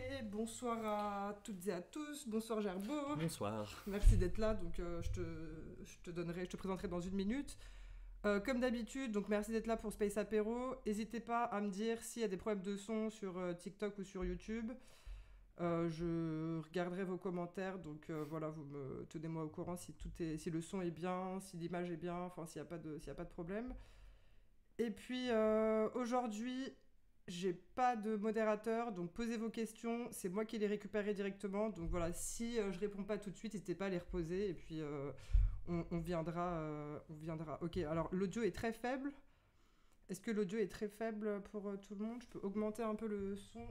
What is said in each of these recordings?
Bonsoir à toutes et à tous, bonsoir Gerbeau. Bonsoir. Merci d'être là, donc je te présenterai dans une minute. Comme d'habitude, donc merci d'être là pour Space Apéro. N'hésitez pas à me dire s'il y a des problèmes de son sur TikTok ou sur YouTube. Je regarderai vos commentaires, donc voilà, vous me tenez-moi au courant si le son est bien, si l'image est bien, enfin s'il y a pas de problème. Et puis aujourd'hui, j'ai pas de modérateur, donc posez vos questions. C'est moi qui les récupérerai directement. Donc voilà, si je réponds pas tout de suite, n'hésitez pas à les reposer. Et puis on viendra, on viendra. Ok, alors l'audio est très faible. Est-ce que l'audio est très faible pour tout le monde? Je peux augmenter un peu le son.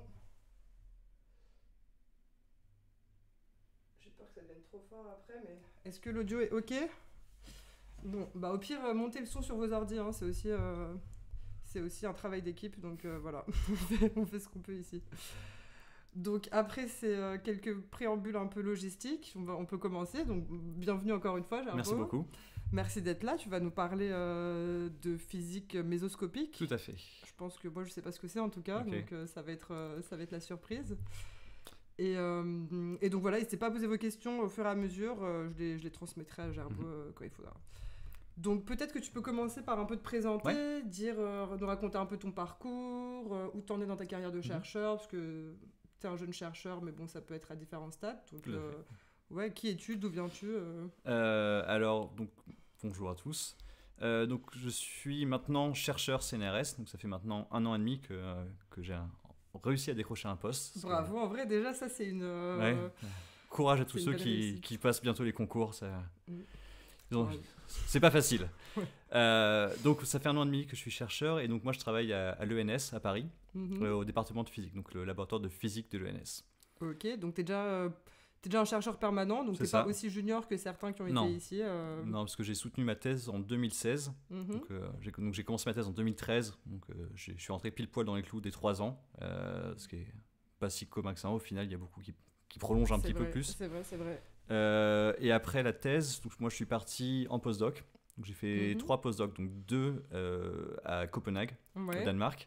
J'ai peur que ça devienne trop fort après, mais est-ce que l'audio est ok? Bon, bah au pire, montez le son sur vos ordi, hein, c'est aussi un travail d'équipe, donc voilà, on fait ce qu'on peut ici. Donc après, c'est quelques préambules un peu logistiques, on peut commencer, donc bienvenue encore une fois, Gerbeau. Merci beaucoup. Merci d'être là, tu vas nous parler de physique mésoscopique. Tout à fait. Je pense que moi je sais pas ce que c'est en tout cas, Ok. donc ça va être la surprise. Et donc voilà, n'hésitez pas à poser vos questions au fur et à mesure, je les transmettrai à Gerbeau quand il faudra. Donc peut-être que tu peux commencer par un peu te présenter, Ouais. dire, nous raconter un peu ton parcours, où t'en es dans ta carrière de chercheur, parce que t'es un jeune chercheur, mais bon, ça peut être à différents stades. Donc, Tout à fait. ouais, qui es-tu, d'où viens-tu Alors, donc, bonjour à tous. Donc, je suis maintenant chercheur CNRS, donc ça fait maintenant 1 an et demi que j'ai réussi à décrocher un poste. Bravo, en vrai, déjà, ça, c'est une... Ouais. Courage à tous c'est une ceux belle réussite. qui passent bientôt les concours. Mm. Ouais. C'est pas facile. Ouais. Donc, ça fait 1 an et demi que je suis chercheur, et donc moi, je travaille à l'ENS à Paris, au département de physique, donc le laboratoire de physique de l'ENS. Ok, donc t'es déjà un chercheur permanent, donc C'est t'es pas ça. aussi junior que certains qui ont Non. été ici. Non, parce que j'ai soutenu ma thèse en 2016. Donc, j'ai commencé ma thèse en 2013. Donc, je suis rentré pile poil dans les clous des 3 ans. Ce qui est pas si commun que ça. Au final, il y a beaucoup qui prolongent un petit peu plus. C'est vrai, c'est vrai. Et après la thèse, donc, moi je suis parti en postdoc. Donc, j'ai fait 3 postdocs, donc 2 à Copenhague, au Danemark.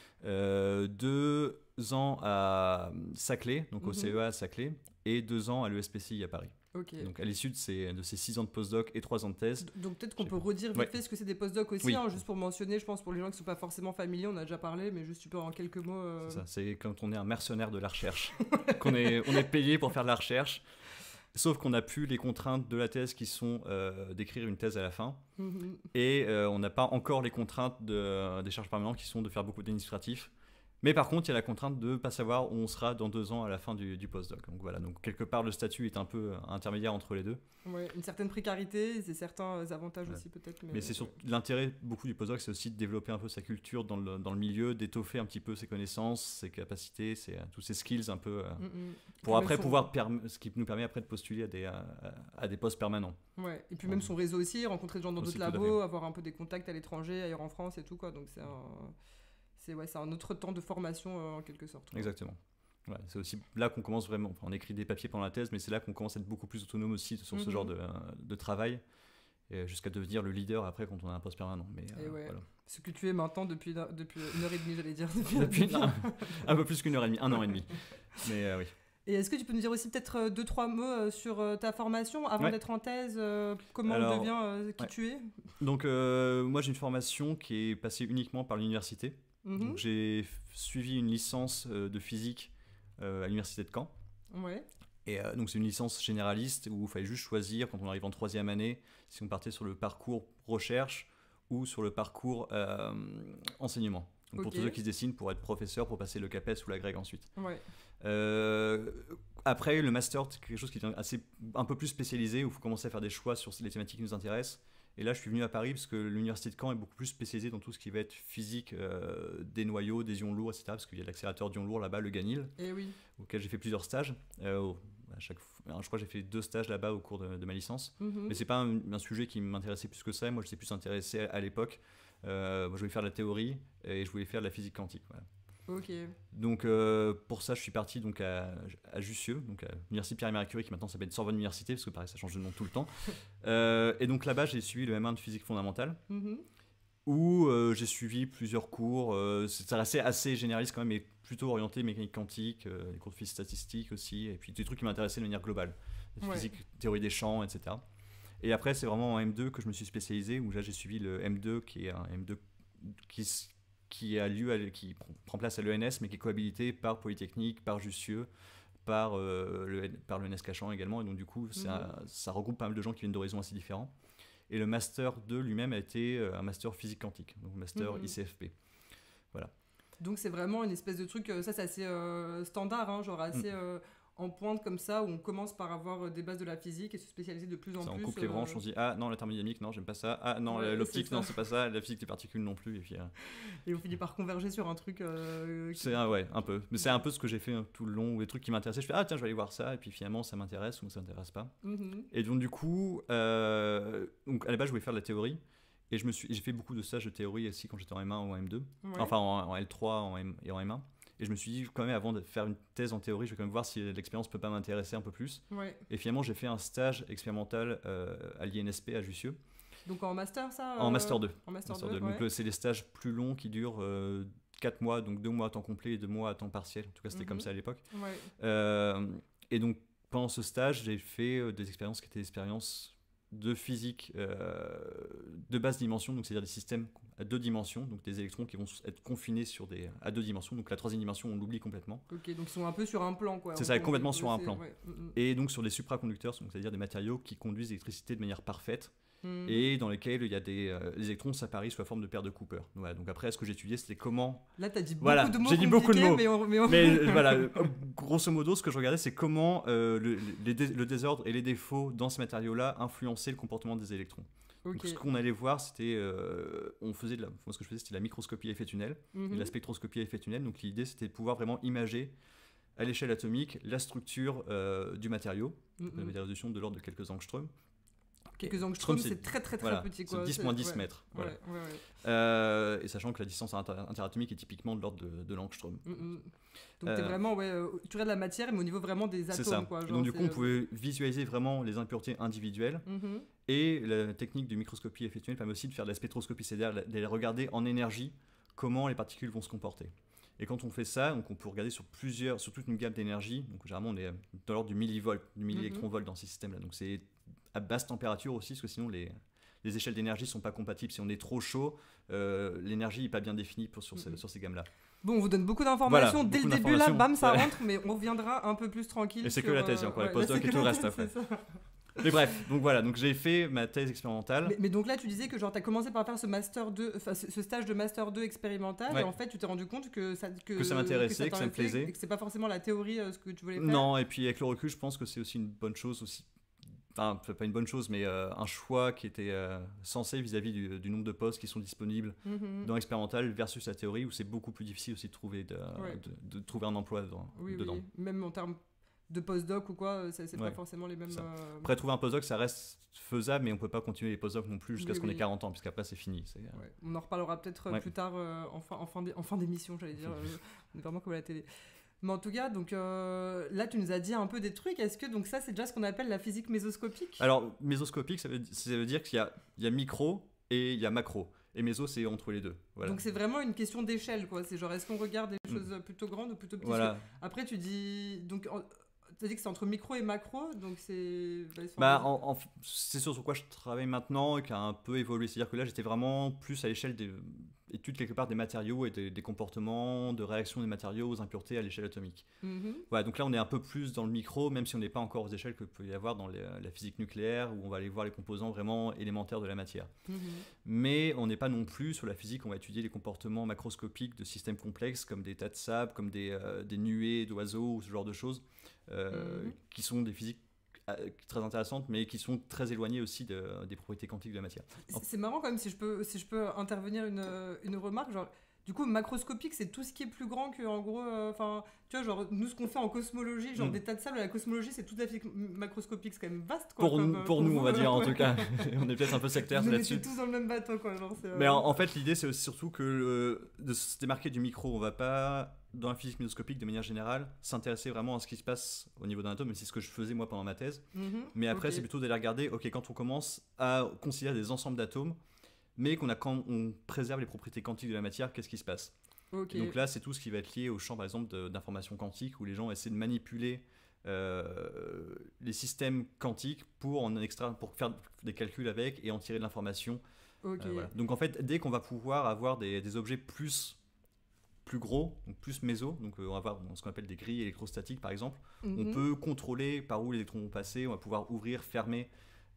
2 ans à Saclay, donc au CEA à Saclay, et 2 ans à l'ESPCI à Paris. Okay. Donc à l'issue de ces 6 ans de postdoc et 3 ans de thèse. Donc peut-être qu'on peut redire vite fait ce que c'est des postdocs aussi, hein, juste pour mentionner, je pense pour les gens qui ne sont pas forcément familiers, on a déjà parlé, mais juste tu peux en quelques mots... C'est ça, c'est quand on est un mercenaire de la recherche, on est payé pour faire de la recherche, sauf qu'on n'a plus les contraintes de la thèse qui sont d'écrire une thèse à la fin, et on n'a pas encore les contraintes des charges permanentes qui sont de faire beaucoup d'administratifs. Mais par contre, il y a la contrainte de ne pas savoir où on sera dans 2 ans à la fin du postdoc. Donc voilà, donc quelque part, le statut est un peu intermédiaire entre les deux. Ouais, une certaine précarité, et certains avantages aussi peut-être. Mais c'est surtout l'intérêt beaucoup du postdoc, c'est aussi de développer un peu sa culture dans le milieu, d'étoffer un petit peu ses connaissances, ses capacités, tous ses skills un peu, pour après pouvoir, ce qui nous permet après de postuler à des postes permanents. Ouais, et puis même son réseau aussi, rencontrer des gens dans d'autres labos, avoir un peu des contacts à l'étranger, ailleurs en France et tout quoi, donc c'est un autre temps de formation en quelque sorte. Exactement. Ouais, c'est aussi là qu'on commence vraiment, on écrit des papiers pendant la thèse, mais c'est là qu'on commence à être beaucoup plus autonome aussi sur ce genre de travail, jusqu'à devenir le leader après quand on a un poste permanent. Mais, voilà. Ce que tu es maintenant depuis 1 heure et demie, j'allais dire. Depuis un peu plus qu'1 heure et demie, 1 an et demi. Mais oui. Et est-ce que tu peux nous dire aussi peut-être 2-3 mots sur ta formation avant d'être en thèse, comment on devient qui tu es? Donc moi j'ai une formation qui est passée uniquement par l'université. Donc, j'ai suivi une licence de physique à l'université de Caen. Ouais. Et donc c'est une licence généraliste où il fallait juste choisir quand on arrive en 3e année si on partait sur le parcours recherche ou sur le parcours enseignement. Donc pour tous ceux qui se dessinent pour être professeur, pour passer le CAPES ou la GREG ensuite. Ouais. Après le master, c'est quelque chose qui est un peu plus spécialisé où il faut commencer à faire des choix sur les thématiques qui nous intéressent. Et là, je suis venu à Paris parce que l'université de Caen est beaucoup plus spécialisée dans tout ce qui va être physique des noyaux, des ions lourds, etc. Parce qu'il y a l'accélérateur d'ions lourds là-bas, le Ganil, auquel j'ai fait plusieurs stages. Je crois que j'ai fait 2 stages là-bas au cours de ma licence. Mais c'est pas un sujet qui m'intéressait plus que ça. Moi, je suis plus intéressé à l'époque. Moi, je voulais faire de la théorie et je voulais faire de la physique quantique. Voilà. Okay. Donc pour ça je suis parti donc à Jussieu, donc à l'université Pierre et Marie Curie qui maintenant s'appelle Sorbonne Université parce que pareil ça change de nom tout le temps. Et donc là-bas j'ai suivi le M1 de physique fondamentale où j'ai suivi plusieurs cours. Ça restait assez généraliste quand même, mais plutôt orienté mécanique quantique, les cours de physique statistique aussi, et puis des trucs qui m'intéressaient de manière globale. Physique, théorie des champs, etc. Et après, c'est vraiment en M2 que je me suis spécialisé, où là, j'ai suivi le M2, qui est un M2 qui prend place à l'ENS, mais qui est cohabilité par Polytechnique, par Jussieu, par l'ENS Cachan également. Et donc, du coup, ça regroupe pas mal de gens qui viennent d'horizons assez différents. Et le Master 2 lui-même a été un Master physique quantique, donc Master ICFP. Voilà. Donc, c'est vraiment une espèce de truc, ça, c'est assez standard, hein, genre assez... en pointe comme ça, où on commence par avoir des bases de la physique et se spécialiser de plus en plus. On coupe les branches, on se dit ah non, la thermodynamique, non, j'aime pas ça. Ah non, l'optique, non, c'est pas ça. La physique des particules non plus. Et puis et on finit par converger sur un truc. C'est un peu. Mais c'est un peu ce que j'ai fait tout le long, les trucs qui m'intéressaient. Je fais ah tiens, je vais aller voir ça. Et puis finalement, ça m'intéresse ou ça m'intéresse pas. Et donc du coup, donc à la base, je voulais faire de la théorie. Et j'ai fait beaucoup de stages de théorie aussi quand j'étais en M1 ou en M2. Enfin en L3 et en M1. Et je me suis dit, quand même, avant de faire une thèse en théorie, je vais quand même voir si l'expérience peut pas m'intéresser un peu plus. Et finalement, j'ai fait un stage expérimental à l'INSP à Jussieu. Donc en master, ça En master 2. En master 2, Donc c'est les stages plus longs qui durent 4 mois, donc 2 mois à temps complet et 2 mois à temps partiel. En tout cas, c'était comme ça à l'époque. Et donc, pendant ce stage, j'ai fait des expériences qui étaient des expériences de physique de basse dimension, donc c'est-à-dire des systèmes à 2 dimensions, donc des électrons qui vont être confinés à 2 dimensions, donc la 3e dimension on l'oublie complètement. Ok, donc ils sont un peu sur un plan quoi. C'est ça, complètement sur un plan. Et donc sur des supraconducteurs, c'est-à-dire des matériaux qui conduisent l'électricité de manière parfaite, et dans lesquels il y a les électrons s'apparient sous la forme de paires de Cooper. Voilà, donc après, ce que j'ai étudié, c'était comment... Là, tu as dit beaucoup de mots mais voilà, grosso modo, ce que je regardais, c'est comment le désordre et les défauts dans ces matériaux-là influençaient le comportement des électrons. Donc, ce qu'on allait voir, c'était... ce que je faisais, c'était la microscopie à effet tunnel et la spectroscopie à effet tunnel. Donc l'idée, c'était de pouvoir vraiment imager à l'échelle atomique la structure du matériau, avec des résolutions de l'ordre de quelques angstroms. Quelques angstroms, c'est très petit. C'est 10-10 mètres. Voilà. Et sachant que la distance interatomique est typiquement de l'ordre de l'angstrom. Donc t'es vraiment, tu regardes la matière, mais au niveau vraiment des atomes. C'est ça. Quoi, genre, donc du coup, on pouvait visualiser vraiment les impuretés individuelles. Et la technique de microscopie à effet tunnel permet aussi de faire de la spectroscopie, c'est-à-dire de regarder en énergie comment les particules vont se comporter. Et quand on fait ça, donc on peut regarder sur toute une gamme d'énergie. Donc généralement, on est dans l'ordre du millivolt, du milliélectron-volt dans ces systèmes-là. Donc c'est à basse température aussi, parce que sinon les échelles d'énergie ne sont pas compatibles. Si on est trop chaud, l'énergie n'est pas bien définie sur ces gammes-là. Bon, on vous donne beaucoup d'informations dès le début, là, bam, ça rentre, mais on reviendra un peu plus tranquille. Et c'est que la thèse, il y a encore les post-doc et tout le reste après. Mais bref, donc voilà, donc j'ai fait ma thèse expérimentale. Mais donc là, tu disais que genre t'as commencé par faire ce master 2, ce stage de master 2 expérimental, et en fait, tu t'es rendu compte que ça m'intéressait, que ça me plaisait, et que c'est pas forcément la théorie ce que tu voulais faire. Non, et puis avec le recul, je pense que c'est aussi une bonne chose aussi. Enfin, pas une bonne chose, mais un choix qui était sensé vis-à-vis du nombre de postes qui sont disponibles dans l'expérimental versus la théorie, où c'est beaucoup plus difficile aussi de trouver un emploi dedans. Oui. Même en termes de postdoc ou quoi, c'est pas forcément les mêmes... Après, trouver un postdoc, ça reste faisable, mais on peut pas continuer les postdocs non plus jusqu'à ce qu'on ait 40 ans, puisqu'après c'est fini. On en reparlera peut-être plus tard, en fin d'émission, j'allais dire. On est vraiment comme à la télé. Mais en tout cas, donc, là, tu nous as dit un peu des trucs. Est-ce que donc, ça, c'est déjà ce qu'on appelle la physique mésoscopique ? Alors, mésoscopique, ça veut dire qu'il y a micro et il y a macro. Et méso, c'est entre les deux. Voilà. Donc, c'est vraiment une question d'échelle, quoi. C'est genre, est-ce qu'on regarde des choses plutôt grandes ou plutôt petites ? Voilà. Après, tu dis... Donc, tu as dit que c'est entre micro et macro, donc c'est... c'est sur quoi je travaille maintenant et qui a un peu évolué. C'est-à-dire que là, j'étais vraiment plus à l'échelle des études quelque part des matériaux et des comportements, de réaction des matériaux aux impuretés à l'échelle atomique. Voilà, donc là, on est un peu plus dans le micro, même si on n'est pas encore aux échelles que peut y avoir dans la physique nucléaire, où on va aller voir les composants vraiment élémentaires de la matière. Mais on n'est pas non plus sur la physique, on va étudier les comportements macroscopiques de systèmes complexes, comme des tas de sable, comme des nuées d'oiseaux, ou ce genre de choses. Qui sont des physiques très intéressantes, mais qui sont très éloignées aussi des propriétés quantiques de la matière. C'est marrant quand même, si je peux intervenir une remarque, genre, du coup, macroscopique, c'est tout ce qui est plus grand que, en gros, tu vois, genre, nous, ce qu'on fait en cosmologie, genre des tas de sable, la cosmologie, c'est toute la physique macroscopique, c'est quand même vaste, quoi. Pour nous, on va dire, en tout cas. On est peut-être un peu sectaires là-dessus. On est tous dans le même bateau, quoi. Genre, mais en fait, l'idée, c'est aussi surtout que de se démarquer du micro, on va pas... dans la physique mésoscopique, de manière générale, s'intéresser vraiment à ce qui se passe au niveau d'un atome, mais c'est ce que je faisais moi pendant ma thèse. Mais après, c'est plutôt d'aller regarder, ok, quand on commence à considérer des ensembles d'atomes, mais on préserve les propriétés quantiques de la matière, qu'est-ce qui se passe? Ok. Donc là, c'est tout ce qui va être lié au champ, par exemple, d'information quantique, où les gens essaient de manipuler les systèmes quantiques pour faire des calculs avec et en tirer de l'information. Ok. Voilà. Donc en fait, dès qu'on va pouvoir avoir des objets plus gros, donc plus méso, donc on va avoir ce qu'on appelle des grilles électrostatiques par exemple, on peut contrôler par où les électrons vont passer, on va pouvoir ouvrir, fermer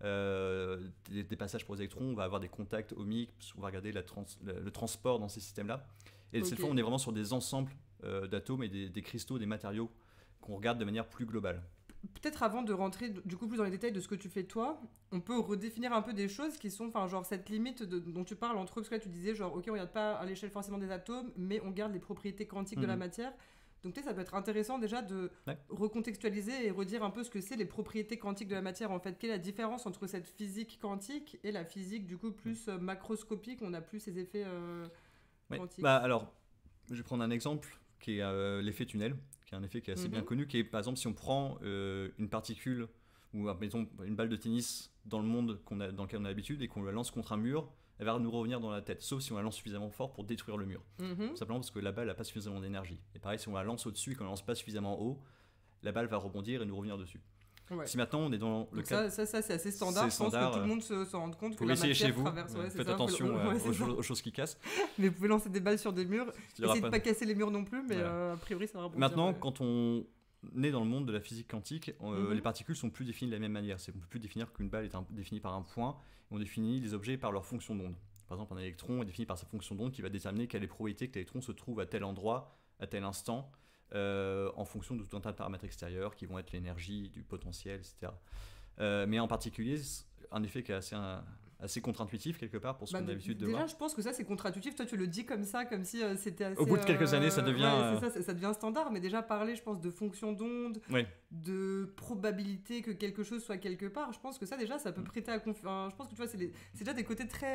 des passages pour les électrons, on va avoir des contacts ohmiques, on va regarder le transport dans ces systèmes-là. Et cette fois, on est vraiment sur des ensembles d'atomes et des cristaux, des matériaux qu'on regarde de manière plus globale. Peut-être avant de rentrer du coup plus dans les détails de ce que tu fais toi, on peut redéfinir un peu des choses qui sont, enfin genre cette limite dont tu parles entre eux, parce que là tu disais genre ok on regarde pas à l'échelle forcément des atomes, mais on garde les propriétés quantiques de la matière. Donc peut-être ça peut être intéressant déjà de recontextualiser et redire un peu ce que c'est les propriétés quantiques de la matière en fait. Quelle est la différence entre cette physique quantique et la physique du coup plus macroscopique, on n'a plus ces effets quantiques. Bah alors, je vais prendre un exemple qui est l'effet tunnel, qui est un effet qui est assez bien connu, qui est par exemple si on prend une particule ou mettons une balle de tennis dans le monde dans lequel on a l'habitude et qu'on la lance contre un mur, elle va nous revenir dans la tête, sauf si on la lance suffisamment fort pour détruire le mur. Tout simplement parce que la balle n'a pas suffisamment d'énergie. Et pareil, si on la lance au-dessus et qu'on la lance pas suffisamment haut, la balle va rebondir et nous revenir dessus. Ouais. Si maintenant on est dans le cas... ça c'est assez standard, je pense que tout le monde se rend compte que la matière chez vous, traverse. Faites attention aux choses qui cassent. Mais vous pouvez lancer des balles sur des murs, essayez de pas casser les murs non plus, mais a priori ça va rebondir. Maintenant, quand on est dans le monde de la physique quantique, les particules sont plus définies de la même manière. On ne peut plus définir qu'une balle est définie par un point, on définit les objets par leur fonction d'onde. Par exemple, un électron est défini par sa fonction d'onde qui va déterminer quelle est la probabilité que l'électron se trouve à tel endroit, à tel instant, en fonction de tout un tas de paramètres extérieurs qui vont être l'énergie, du potentiel, etc. Mais en particulier, un effet qui est assez contre-intuitif quelque part pour ce qu'on a l'habitude de voir. Déjà, je pense que ça c'est contre-intuitif. Toi, tu le dis comme ça, comme si c'était assez. Au bout de quelques années, ça devient. Ça devient standard. Mais déjà, parler, je pense, de fonction d'onde, de probabilité que quelque chose soit quelque part, je pense que ça, déjà, ça peut prêter à confusion. Je pense que tu vois, c'est déjà des côtés très.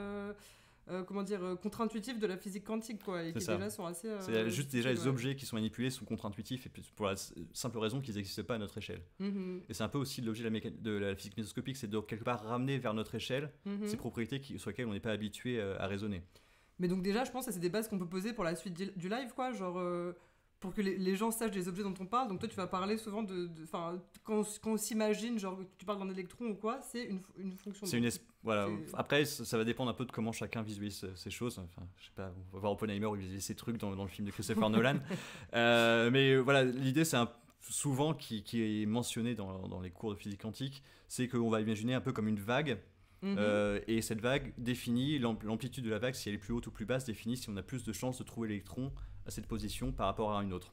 Contre-intuitifs de la physique quantique, quoi. Et qui déjà sont assez. C'est juste déjà les objets qui sont manipulés sont contre-intuitifs et pour la simple raison qu'ils n'existent pas à notre échelle. Et c'est un peu aussi l'objet de la physique mésoscopique, c'est de quelque part ramener vers notre échelle ces propriétés sur lesquelles on n'est pas habitué à raisonner. Mais donc déjà, je pense que c'est des bases qu'on peut poser pour la suite du live, quoi. Genre. Pour que les gens sachent des objets dont on parle. Donc toi, tu vas parler souvent quand on s'imagine, genre tu parles d'un électron ou quoi, c'est une fonction. Voilà. Après, ça va dépendre un peu de comment chacun visualise ces choses. Enfin, je sais pas, on va voir Oppenheimer où il visualise ces trucs dans le film de Christopher Nolan. Mais voilà, l'idée, c'est souvent qui est mentionné dans les cours de physique quantique, c'est qu'on va imaginer un peu comme une vague. Et cette vague définit l'amplitude de la vague, si elle est plus haute ou plus basse, définit si on a plus de chances de trouver l'électron à cette position par rapport à une autre.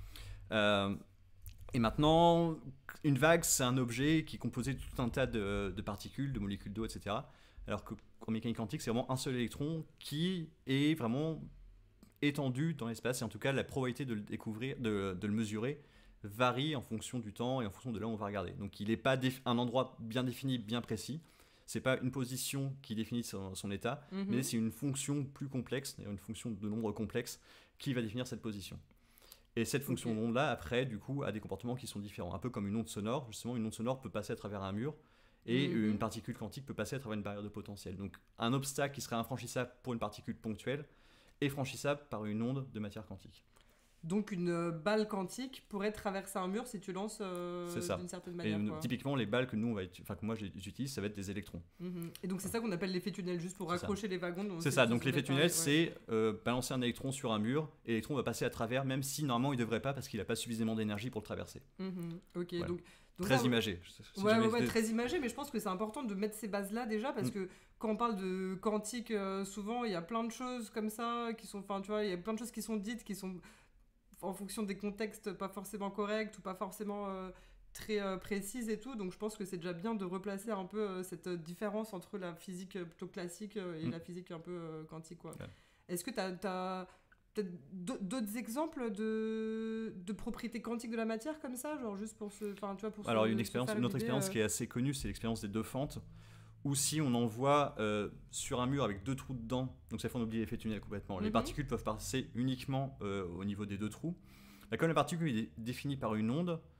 Et maintenant, une vague, c'est un objet qui est composé de tout un tas de particules, de molécules d'eau, etc. Alors qu'en mécanique quantique, c'est vraiment un seul électron qui est vraiment étendu dans l'espace, et en tout cas, la probabilité de le découvrir, de le mesurer, varie en fonction du temps et en fonction de là où on va regarder. Donc il n'est pas un endroit bien défini, bien précis. C'est pas une position qui définit son état, mais c'est une fonction plus complexe, une fonction de nombre complexe qui va définir cette position. Et cette fonction d'onde-là, après, du coup, a des comportements qui sont différents. Un peu comme une onde sonore. Justement, une onde sonore peut passer à travers un mur et une particule quantique peut passer à travers une barrière de potentiel. Donc, un obstacle qui serait infranchissable pour une particule ponctuelle est franchissable par une onde de matière quantique. Donc une balle quantique pourrait traverser un mur si tu lances d'une certaine manière. Et typiquement, les balles que moi j'utilise, ça va être des électrons. Et donc c'est ça qu'on appelle l'effet tunnel, juste pour raccrocher les wagons. C'est ça, donc l'effet tunnel, c'est balancer un électron sur un mur, et l'électron va passer à travers, même si normalement il ne devrait pas, parce qu'il n'a pas suffisamment d'énergie pour le traverser. Ok, voilà. donc très imagé. Très imagé, mais je pense que c'est important de mettre ces bases-là déjà, parce que quand on parle de quantique, souvent il y a plein de choses comme ça qui sont, enfin tu vois, il y a plein de choses qui sont dites, qui sont en fonction des contextes pas forcément corrects ou pas forcément très précises et tout. Donc je pense que c'est déjà bien de replacer un peu cette différence entre la physique plutôt classique et la physique un peu quantique, quoi. Ouais. Est-ce que tu as peut-être d'autres exemples de propriétés quantiques de la matière comme ça, genre juste pour se, enfin tu vois, pour alors une autre expérience qui est assez connue, c'est l'expérience des deux fentes, où si on envoie sur un mur avec deux trous dedans, donc cette fois on oublie l'effet tunnel complètement, les particules peuvent passer uniquement au niveau des deux trous. Là, comme la particule est définie par une onde,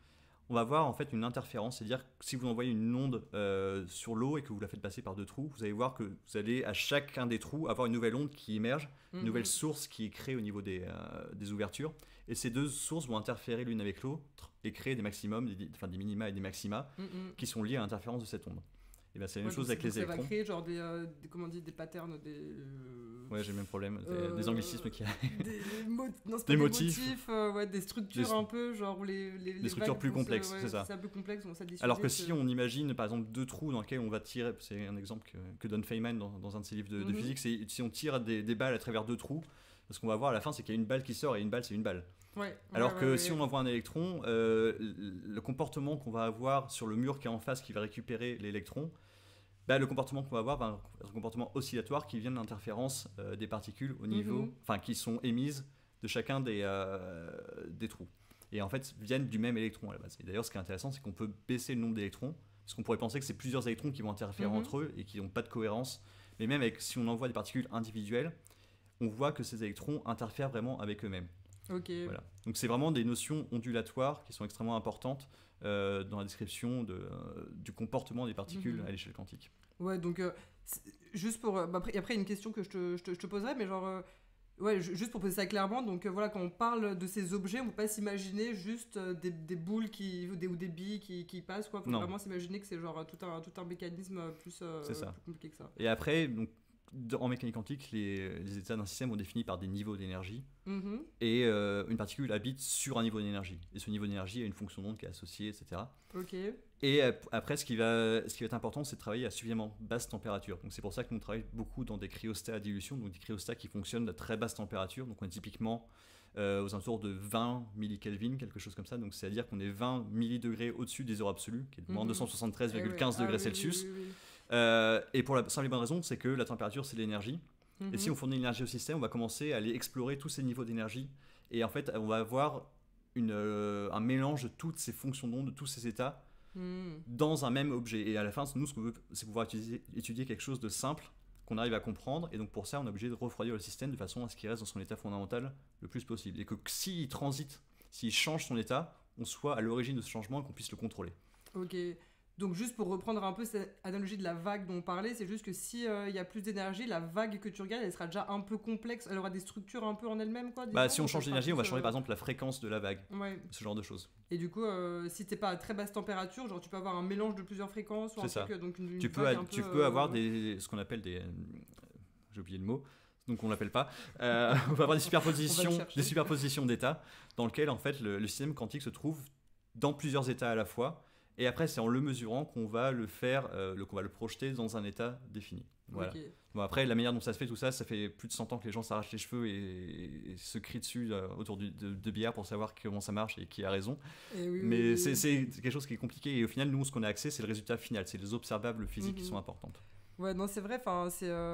on va avoir en fait une interférence, c'est-à-dire que si vous envoyez une onde sur l'eau et que vous la faites passer par 2 trous, vous allez voir que vous allez à chacun des trous avoir une nouvelle onde qui émerge, une nouvelle source qui est créée au niveau des ouvertures, et ces 2 sources vont interférer l'une avec l'autre et créer des maximums, des minima et des maxima qui sont liés à l'interférence de cette onde. Et ben c'est la même chose avec les électrons. Ça va créer genre comment on dit, des patterns, Ouais, j'ai le même problème, des anglicismes qui des motifs, des structures un peu genre où des structures plus complexes, c'est ça. C'est plus complexe, donc ça diffuse. Alors que si on imagine par exemple 2 trous dans lesquels on va tirer, c'est un exemple que donne Feynman dans un de ses livres de physique, c'est si on tire des balles à travers 2 trous, ce qu'on va voir à la fin c'est qu'il y a une balle qui sort et une balle c'est une balle. Alors que si on envoie un électron, le comportement qu'on va avoir sur le mur qui est en face qui va récupérer l'électron, le comportement qu'on va avoir va être un comportement oscillatoire qui vient de l'interférence des particules au niveau, qui sont émises de chacun des trous. Et en fait, viennent du même électron à la base. Et d'ailleurs, ce qui est intéressant, c'est qu'on peut baisser le nombre d'électrons, parce qu'on pourrait penser que c'est plusieurs électrons qui vont interférer entre eux et qui n'ont pas de cohérence. Mais même si on envoie des particules individuelles, on voit que ces électrons interfèrent vraiment avec eux-mêmes. Voilà. Donc c'est vraiment des notions ondulatoires qui sont extrêmement importantes dans la description du comportement des particules à l'échelle quantique. Ouais, donc juste pour... après, une question que je te poserai, mais genre... juste pour poser ça clairement, donc voilà, quand on parle de ces objets, on ne peut pas s'imaginer juste des boules ou des billes qui passent, quoi. Il faut vraiment s'imaginer que c'est genre tout un mécanisme plus compliqué que ça. Et après, donc, en mécanique quantique, les états d'un système sont définis par des niveaux d'énergie, et une particule habite sur un niveau d'énergie. Et ce niveau d'énergie a une fonction d'onde qui est associée, etc. Et après, ce qui va être important, c'est de travailler à suffisamment basse température. Donc c'est pour ça que nous travaillons beaucoup dans des cryostats à dilution, donc des cryostats qui fonctionnent à très basse température. Donc on est typiquement aux alentours de 20 millikelvin, quelque chose comme ça. Donc c'est-à-dire qu'on est 20 millidegrés au-dessus des zéros absolus, qui est de moins 273,15 degrés Celsius. Et pour la simple et bonne raison, c'est que la température, c'est l'énergie. Et si on fournit l'énergie au système, on va commencer à aller explorer tous ces niveaux d'énergie. Et en fait, on va avoir un mélange de toutes ces fonctions d'onde, de tous ces états, dans un même objet. Et à la fin, nous, ce qu'on veut, c'est pouvoir étudier quelque chose de simple, qu'on arrive à comprendre. Et donc pour ça, on est obligé de refroidir le système de façon à ce qu'il reste dans son état fondamental le plus possible. Et que s'il transite, s'il change son état, on soit à l'origine de ce changement et qu'on puisse le contrôler. Ok. Donc juste pour reprendre un peu cette analogie de la vague dont on parlait, c'est juste que si y a plus d'énergie, la vague que tu regardes, elle sera déjà un peu complexe, elle aura des structures un peu en elle-même, quoi. Si on change d'énergie, on va changer par exemple la fréquence de la vague, ce genre de choses. Et du coup, si t'es pas à très basse température, genre tu peux avoir un mélange de plusieurs fréquences ou c'est un truc, donc tu peux avoir ce qu'on appelle des... j'ai oublié le mot. Donc on l'appelle pas. On va avoir des superpositions d'états dans lesquelles en fait le système quantique se trouve dans plusieurs états à la fois. Et après, c'est en le mesurant qu'on va le faire, qu'on va le projeter dans un état défini. Voilà. Bon, après, la manière dont ça se fait, tout ça, ça fait plus de 100 ans que les gens s'arrachent les cheveux et se crient dessus autour de bières pour savoir comment ça marche et qui a raison. Mais c'est quelque chose qui est compliqué. Et au final, nous, ce qu'on a accès, c'est le résultat final. C'est les observables physiques qui sont importantes. Ouais, non, c'est vrai. Enfin,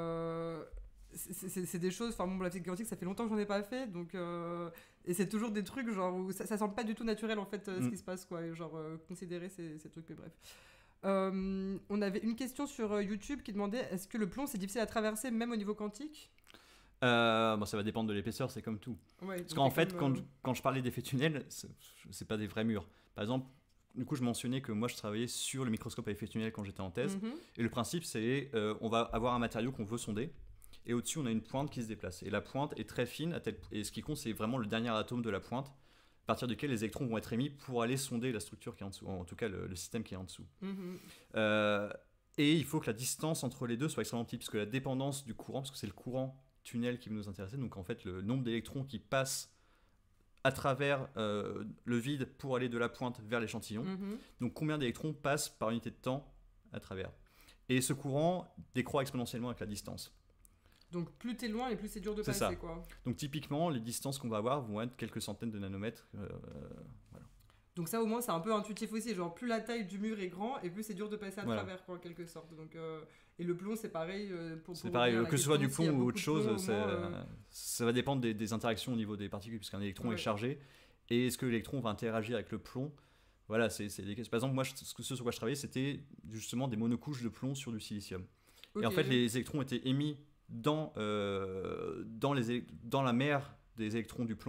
c'est des choses, la physique quantique, ça fait longtemps que j'en ai pas fait, donc et c'est toujours des trucs genre où ça semble pas du tout naturel en fait ce qui se passe, quoi, et genre considérer ces trucs, mais bref. On avait une question sur YouTube qui demandait est-ce que le plomb c'est difficile à traverser même au niveau quantique? Ça va dépendre de l'épaisseur, c'est comme tout. Parce qu'en fait, quand je parlais d'effets tunnels, c'est pas des vrais murs. Par exemple, du coup, je mentionnais que moi je travaillais sur le microscope à effets tunnels quand j'étais en thèse, et le principe c'est on va avoir un matériau qu'on veut sonder. Et au-dessus, on a une pointe qui se déplace. Et la pointe est très fine, et ce qui compte, c'est vraiment le dernier atome de la pointe, à partir duquel les électrons vont être émis pour aller sonder la structure qui est en dessous, en tout cas le système qui est en dessous. Et il faut que la distance entre les deux soit extrêmement petite, puisque la dépendance du courant, parce que c'est le courant tunnel qui va nous intéresser, donc en fait le nombre d'électrons qui passent à travers le vide pour aller de la pointe vers l'échantillon. Donc combien d'électrons passent par unité de temps à travers. Et ce courant décroît exponentiellement avec la distance. Donc plus t'es loin et plus c'est dur de passer, quoi. Donc typiquement, les distances qu'on va avoir vont être quelques centaines de nanomètres. Voilà. Donc ça au moins c'est un peu intuitif aussi, genre plus la taille du mur est grand et plus c'est dur de passer à travers, quoi, en quelque sorte. Donc, et le plomb c'est pareil. C'est pareil, que ce soit du plomb ou autre chose, ça va dépendre des interactions au niveau des particules, puisqu'un électron est chargé. Et est-ce que l'électron va interagir avec le plomb? Voilà, c'est des questions. Par exemple, moi, ce sur quoi je travaillais, c'était justement des monocouches de plomb sur du silicium. Et en fait, les électrons étaient émis dans la mer des électrons du plomb,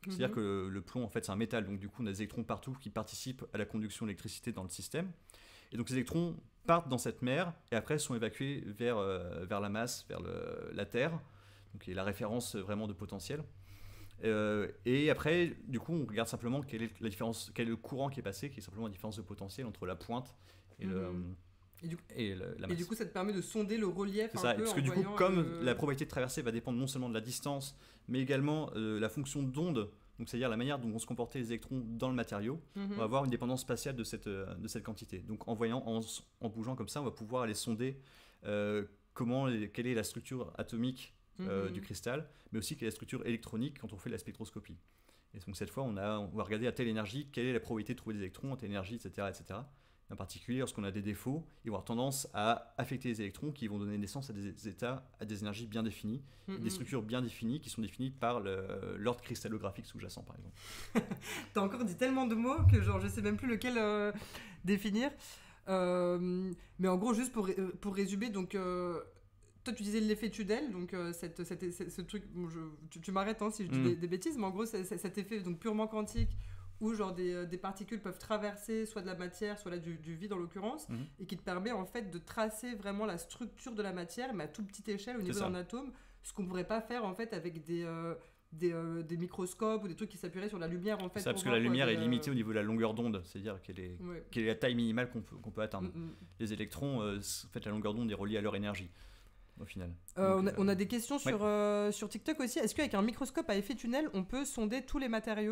C'est-à-dire que le plomb, en fait, c'est un métal, donc du coup, on a des électrons partout qui participent à la conduction d'électricité dans le système. Et donc, ces électrons partent dans cette mer et après sont évacués vers la masse, vers la Terre, donc qui est la référence vraiment de potentiel. Et après, du coup, on regarde simplement quelle est la différence, quel est le courant qui est passé, qui est simplement la différence de potentiel entre la pointe et, la masse. Et du coup, ça te permet de sonder le relief C'est ça, un peu parce que en du coup, voyant comme la probabilité de traverser va dépendre non seulement de la distance, mais également la fonction d'onde, donc c'est-à-dire la manière dont vont se comporter les électrons dans le matériau, on va avoir une dépendance spatiale de cette quantité. Donc en bougeant comme ça, on va pouvoir aller sonder quelle est la structure atomique du cristal, mais aussi quelle est la structure électronique quand on fait la spectroscopie. Et donc cette fois, on va regarder à telle énergie, quelle est la probabilité de trouver des électrons à telle énergie, etc., etc. En particulier, lorsqu'on a des défauts, ils vont avoir tendance à affecter les électrons qui vont donner naissance à des états, à des énergies bien définies, des structures bien définies qui sont définies par l'ordre cristallographique sous-jacent, par exemple. T'as encore dit tellement de mots que genre je sais même plus lequel définir. Mais en gros, juste pour résumer, donc toi tu disais l'effet Tudel, donc ce truc, bon, tu m'arrêtes si je dis des bêtises, mais en gros cet effet donc purement quantique où genre des particules peuvent traverser soit de la matière, soit là du vide en l'occurrence, et qui te permet en fait de tracer vraiment la structure de la matière, mais à toute petite échelle au niveau d'un atome, ce qu'on pourrait pas faire en fait avec des microscopes ou des trucs qui s'appuieraient sur la lumière en fait. C'est ça, parce que la lumière est limitée au niveau de la longueur d'onde, c'est-à-dire quelle est la taille minimale qu'on peut atteindre. Les électrons, en fait, la longueur d'onde est reliée à leur énergie. Au final. On a des questions sur TikTok aussi. Est-ce qu'avec un microscope à effet tunnel, on peut sonder tous les matériaux ?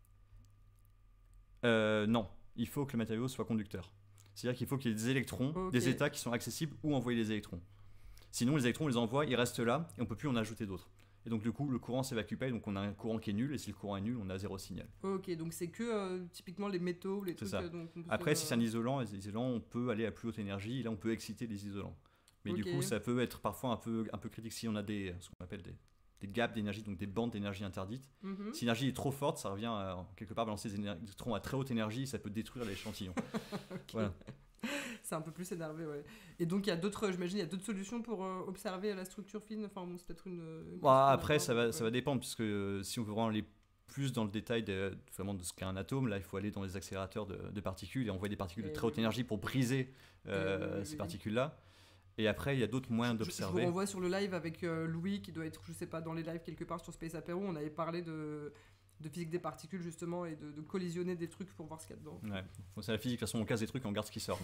Non, il faut que le matériau soit conducteur. C'est-à-dire qu'il faut qu'il y ait des électrons, des états qui sont accessibles où envoyer les électrons. Sinon, les électrons, on les envoie, ils restent là et on ne peut plus en ajouter d'autres. Et donc, du coup, le courant s'évacue pas, et donc on a un courant qui est nul, et si le courant est nul, on a zéro signal. Ok, donc c'est que typiquement les métaux, les trucs. Après, si c'est un isolant, les isolants, on peut aller à plus haute énergie, et là, on peut exciter les isolants. Mais du coup, ça peut être parfois un peu critique si on a ce qu'on appelle des gaps d'énergie, donc des bandes d'énergie interdites. Si l'énergie est trop forte, ça revient à, quelque part balancer des électrons à très haute énergie, ça peut détruire l'échantillon. Voilà. C'est un peu plus énervé, ouais. Et donc, j'imagine, il y a d'autres solutions pour observer la structure fine. Enfin, bon, c'est peut-être une après, ça va dépendre, puisque si on veut vraiment aller plus dans le détail vraiment de ce qu'est un atome, là, il faut aller dans les accélérateurs de particules et envoyer des particules de très haute énergie pour briser ces particules-là. Et après, il y a d'autres moyens d'observer. Je vous renvoie sur le live avec Louis, qui doit être, je sais pas, dans les lives quelque part sur Space Apéro. On avait parlé de physique des particules, justement, et de collisionner des trucs pour voir ce qu'il y a dedans. Ouais. Bon, c'est la physique, de toute façon, on casse des trucs et on garde ce qui sort.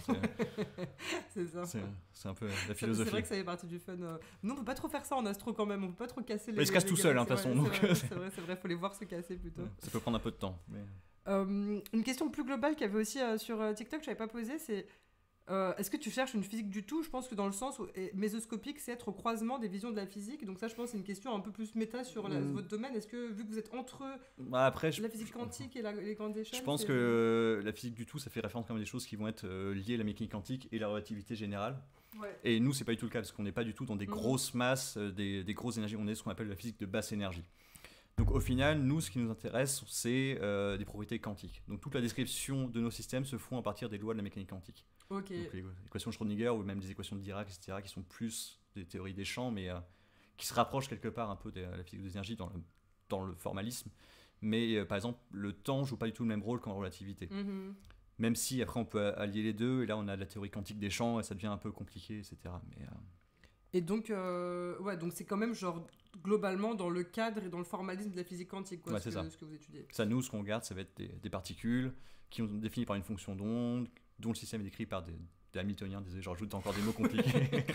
C'est ça. C'est un peu la philosophie. C'est vrai que ça fait partie du fun. Nous, on peut pas trop faire ça en astro quand même. On peut pas trop casser les. Mais ils se cassent tout seuls, de toute façon. C'est vrai, faut les voir se casser plutôt. Ça peut prendre un peu de temps. Mais... une question plus globale qu'il y avait aussi sur TikTok, que je n'avais pas posée, c'est est-ce que tu cherches une physique du tout ? Je pense que dans le sens où mésoscopique, c'est être au croisement des visions de la physique. Donc ça, je pense, c'est une question un peu plus méta sur votre domaine. Est-ce que, vu que vous êtes entre la physique quantique et les grandes échelles, je pense que la physique du tout, ça fait référence quand même à des choses qui vont être liées à la mécanique quantique et la relativité générale. Ouais. Et nous, c'est pas du tout le cas, parce qu'on n'est pas du tout dans des grosses masses, des grosses énergies. On est ce qu'on appelle la physique de basse énergie. Donc au final, nous, ce qui nous intéresse, c'est des propriétés quantiques. Donc toute la description de nos systèmes se font à partir des lois de la mécanique quantique. Okay. Donc les équations de Schrödinger ou même des équations de Dirac, etc., qui sont plus des théories des champs, mais qui se rapprochent quelque part un peu de la physique des énergies dans le formalisme. Mais par exemple, le temps joue pas du tout le même rôle qu'en relativité. Même si après on peut allier les deux, et là on a la théorie quantique des champs, et ça devient un peu compliqué, etc. Mais, Et donc, donc c'est quand même genre globalement dans le cadre et dans le formalisme de la physique quantique, quoi, ce que vous étudiez. Ça, nous, ce qu'on regarde, ça va être des particules qui sont définies par une fonction d'onde, dont le système est décrit par des Hamiltoniens. Désolé, je rajoute encore des mots compliqués.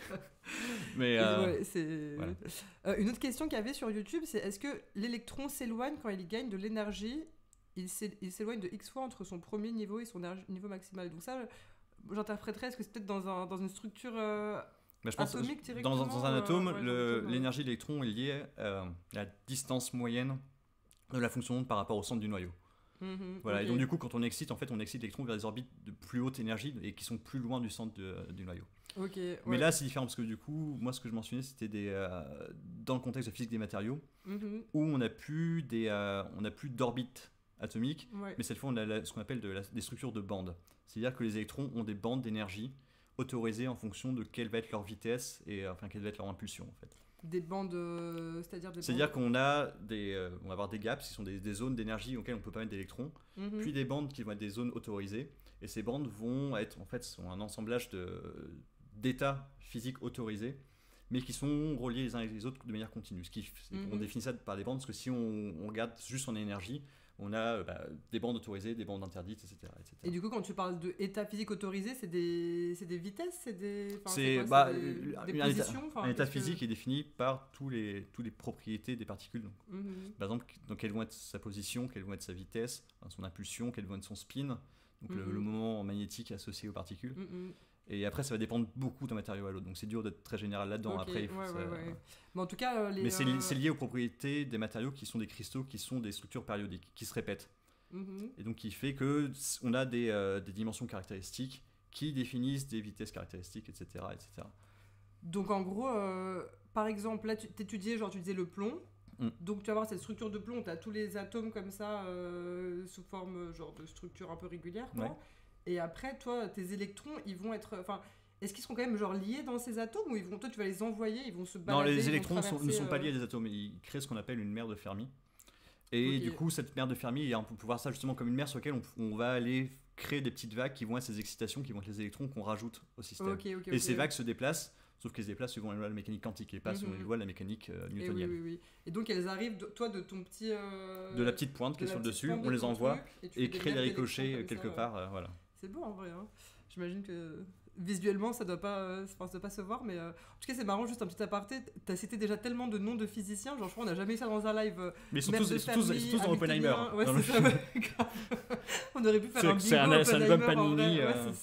Mais voilà. Une autre question qu'il y avait sur YouTube, c'est est-ce que l'électron s'éloigne quand il gagne de l'énergie ? Il s'éloigne de X fois entre son premier niveau et son niveau maximal. Donc ça, j'interpréterais, est-ce que c'est peut-être dans une structure... Mais je pense que dans un atome, l'énergie de l'électron est liée à la distance moyenne de la fonction d'onde par rapport au centre du noyau. Voilà. Et donc du coup, quand on excite, en fait, on excite l'électron vers des orbites de plus haute énergie et qui sont plus loin du centre du noyau. Mais là, c'est différent parce que du coup, moi, ce que je mentionnais, c'était dans le contexte de physique des matériaux, où on n'a plus d'orbites atomiques, mais cette fois, on a ce qu'on appelle des structures de bandes. C'est-à-dire que les électrons ont des bandes d'énergie autorisées en fonction de quelle va être leur vitesse et quelle va être leur impulsion, en fait. Des bandes, c'est-à-dire des C'est-à-dire bandes... qu'on on va avoir des gaps, qui sont des zones d'énergie auxquelles on ne peut pas mettre d'électrons, puis des bandes qui vont être des zones autorisées. Et ces bandes vont être, en fait, sont un assemblage d'états physiques autorisés, mais qui sont reliés les uns avec les autres de manière continue. On définit ça par des bandes, parce que si on regarde juste en énergie, on a des bandes autorisées, des bandes interdites, etc. Et du coup, quand tu parles d'état physique autorisé, c'est des vitesses, c'est des positions. Un état physique est défini par tous les propriétés des particules. Donc, par exemple, donc, quelle vont être sa position, quelle vont être sa vitesse, son impulsion, quel vont être son spin, donc le moment magnétique associé aux particules. Et après, ça va dépendre beaucoup d'un matériau à l'autre. Donc c'est dur d'être très général là-dedans. Okay, après, Mais en tout cas, mais c'est lié aux propriétés des matériaux qui sont des cristaux, qui sont des structures périodiques, qui se répètent. Et donc, qui fait qu'on a des dimensions caractéristiques qui définissent des vitesses caractéristiques, etc. etc. Donc, en gros, par exemple, là, tu étudiais le plomb. Donc, tu vas voir cette structure de plomb, tu as tous les atomes comme ça, sous forme genre de structure un peu régulière, quoi. Ouais. Et après, toi, tes électrons, ils vont être... Est-ce qu'ils seront quand même genre liés dans ces atomes ou toi, tu vas les envoyer, ils vont se balader? Non, les électrons ne sont pas liés à des atomes. Ils créent ce qu'on appelle une mer de Fermi. Et du coup, cette mer de Fermi, on peut voir ça justement comme une mer sur laquelle on va aller créer des petites vagues qui vont être ces excitations, qui vont être les électrons qu'on rajoute au système. Et ces vagues se déplacent, sauf qu'elles se déplacent suivant les lois de la mécanique quantique et pas selon les lois de la mécanique newtonienne. Oui. Et donc elles arrivent, toi, de ton petit... de la petite pointe qui est sur le dessus, on les envoie et crée des ricochets quelque part. Voilà. C'est beau en vrai. Hein. J'imagine que visuellement ça doit pas se voir, mais en tout cas c'est marrant. Juste un petit aparté, t'as cité déjà tellement de noms de physiciens, genre je crois on n'a jamais eu ça dans un live. Mais ils sont tous dans Oppenheimer. Ouais, c'est ça, on aurait pu faire un bingo. C'est un album Panini.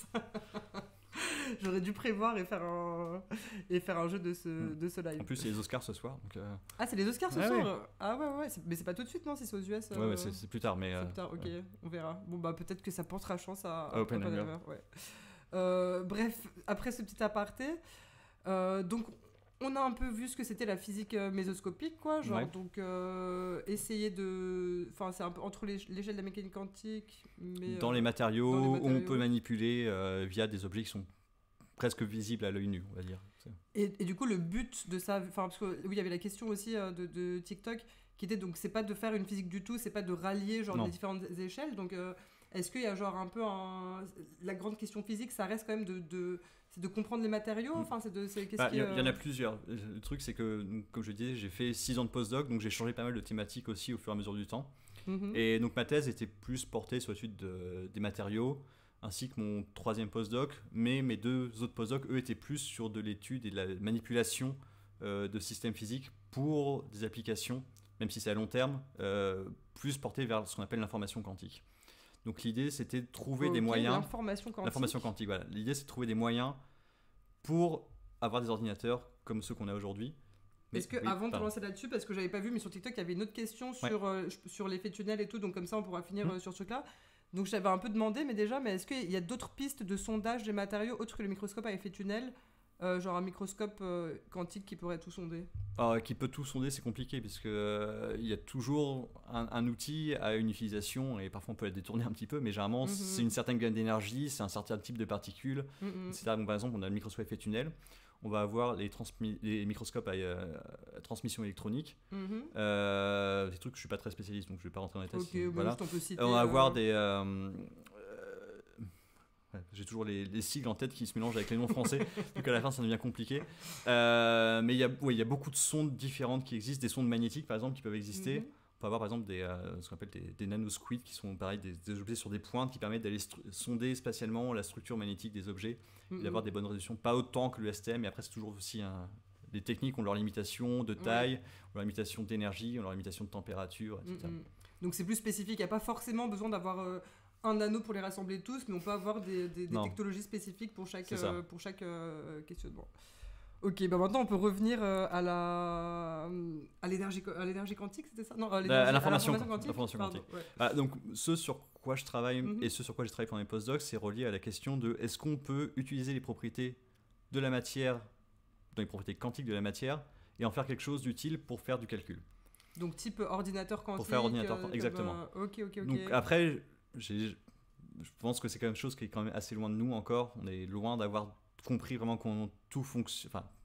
J'aurais dû prévoir et faire un jeu de ce live. En plus, c'est les Oscars ce soir. Donc Ah, c'est les Oscars ce soir. Ah ouais. Mais c'est pas tout de suite, non? Si c'est aux US. Ouais, c'est plus tard. Mais c'est plus tard, ok. On verra. Bon, bah peut-être que ça portera chance à Oppenheimer. Ouais. Bref, après ce petit aparté, donc on a un peu vu ce que c'était la physique mésoscopique, quoi. Genre, donc essayer de... Enfin, c'est un peu entre l'échelle de la mécanique quantique, mais... Dans les matériaux, on peut manipuler via des objets qui sont presque visibles à l'œil nu, on va dire. Et du coup, le but de ça... Enfin, parce que oui, il y avait la question aussi de TikTok, qui était, donc, c'est pas de faire une physique du tout, c'est pas de rallier, genre, les différentes échelles. Donc, est-ce qu'il y a, genre, un peu la grande question physique, ça reste quand même c'est de comprendre les matériaux, enfin, il y en a plusieurs. Le truc, c'est que, comme je disais, j'ai fait 6 ans de postdoc, donc j'ai changé pas mal de thématiques aussi au fur et à mesure du temps. Et donc ma thèse était plus portée sur l'étude des matériaux, ainsi que mon 3e postdoc, mais mes 2 autres postdocs, eux, étaient plus sur de l'étude et de la manipulation de systèmes physiques pour des applications, même si c'est à long terme, plus portées vers ce qu'on appelle l'information quantique. Donc l'idée, c'était de trouver des moyens... L'information quantique, voilà. L'idée, c'est de trouver des moyens pour avoir des ordinateurs comme ceux qu'on a aujourd'hui. Est-ce avant de lancer là-dessus, parce que j'avais pas vu, mais sur TikTok, il y avait une autre question sur l'effet tunnel et tout, donc comme ça, on pourra finir sur ce truc-là. Donc j'avais un peu demandé, mais est-ce qu'il y a d'autres pistes de sondage des matériaux autres que le microscope à effet tunnel, genre un microscope quantique qui pourrait tout sonder? Qui peut tout sonder, c'est compliqué, parce que il y a toujours un outil à une utilisation, et parfois on peut la détourner un petit peu, mais généralement c'est une certaine gamme d'énergie, c'est un certain type de particules, etc. Donc par exemple, on a le microscope à effet tunnel, on va avoir les microscopes à transmission électronique, des trucs que je suis pas très spécialiste, donc je vais pas rentrer en détail. Voilà. On va avoir des... j'ai toujours les sigles en tête qui se mélangent avec les noms français, donc à la fin ça devient compliqué. Mais il y a beaucoup de sondes différentes qui existent, des sondes magnétiques par exemple qui peuvent exister. On peut avoir par exemple ce qu'on appelle des nanosquids qui sont pareil, des objets sur des pointes qui permettent d'aller sonder spatialement la structure magnétique des objets et d'avoir des bonnes résolutions. Pas autant que le STM, mais après c'est toujours aussi les techniques ont leur limitation de taille, ont leur limitation d'énergie, ont leur limitation de température, etc. Donc c'est plus spécifique, il n'y a pas forcément besoin d'avoir... un anneau pour les rassembler tous, mais on peut avoir des technologies spécifiques pour chaque questionnement. Ok, bah maintenant on peut revenir à l'énergie quantique, c'était ça? Non, à l'information quantique. Ouais. Donc ce sur quoi je travaille et ce sur quoi j'ai travaillé pendant mes postdocs, c'est relié à la question de est-ce qu'on peut utiliser les propriétés de la matière, dans les propriétés quantiques de la matière, et en faire quelque chose d'utile pour faire du calcul. Donc type ordinateur quantique. Pour faire ordinateur, exactement. Ok. Donc après, je pense que c'est quelque chose qui est quand même assez loin de nous encore. On est loin d'avoir compris vraiment comment tout fonctionne, enfin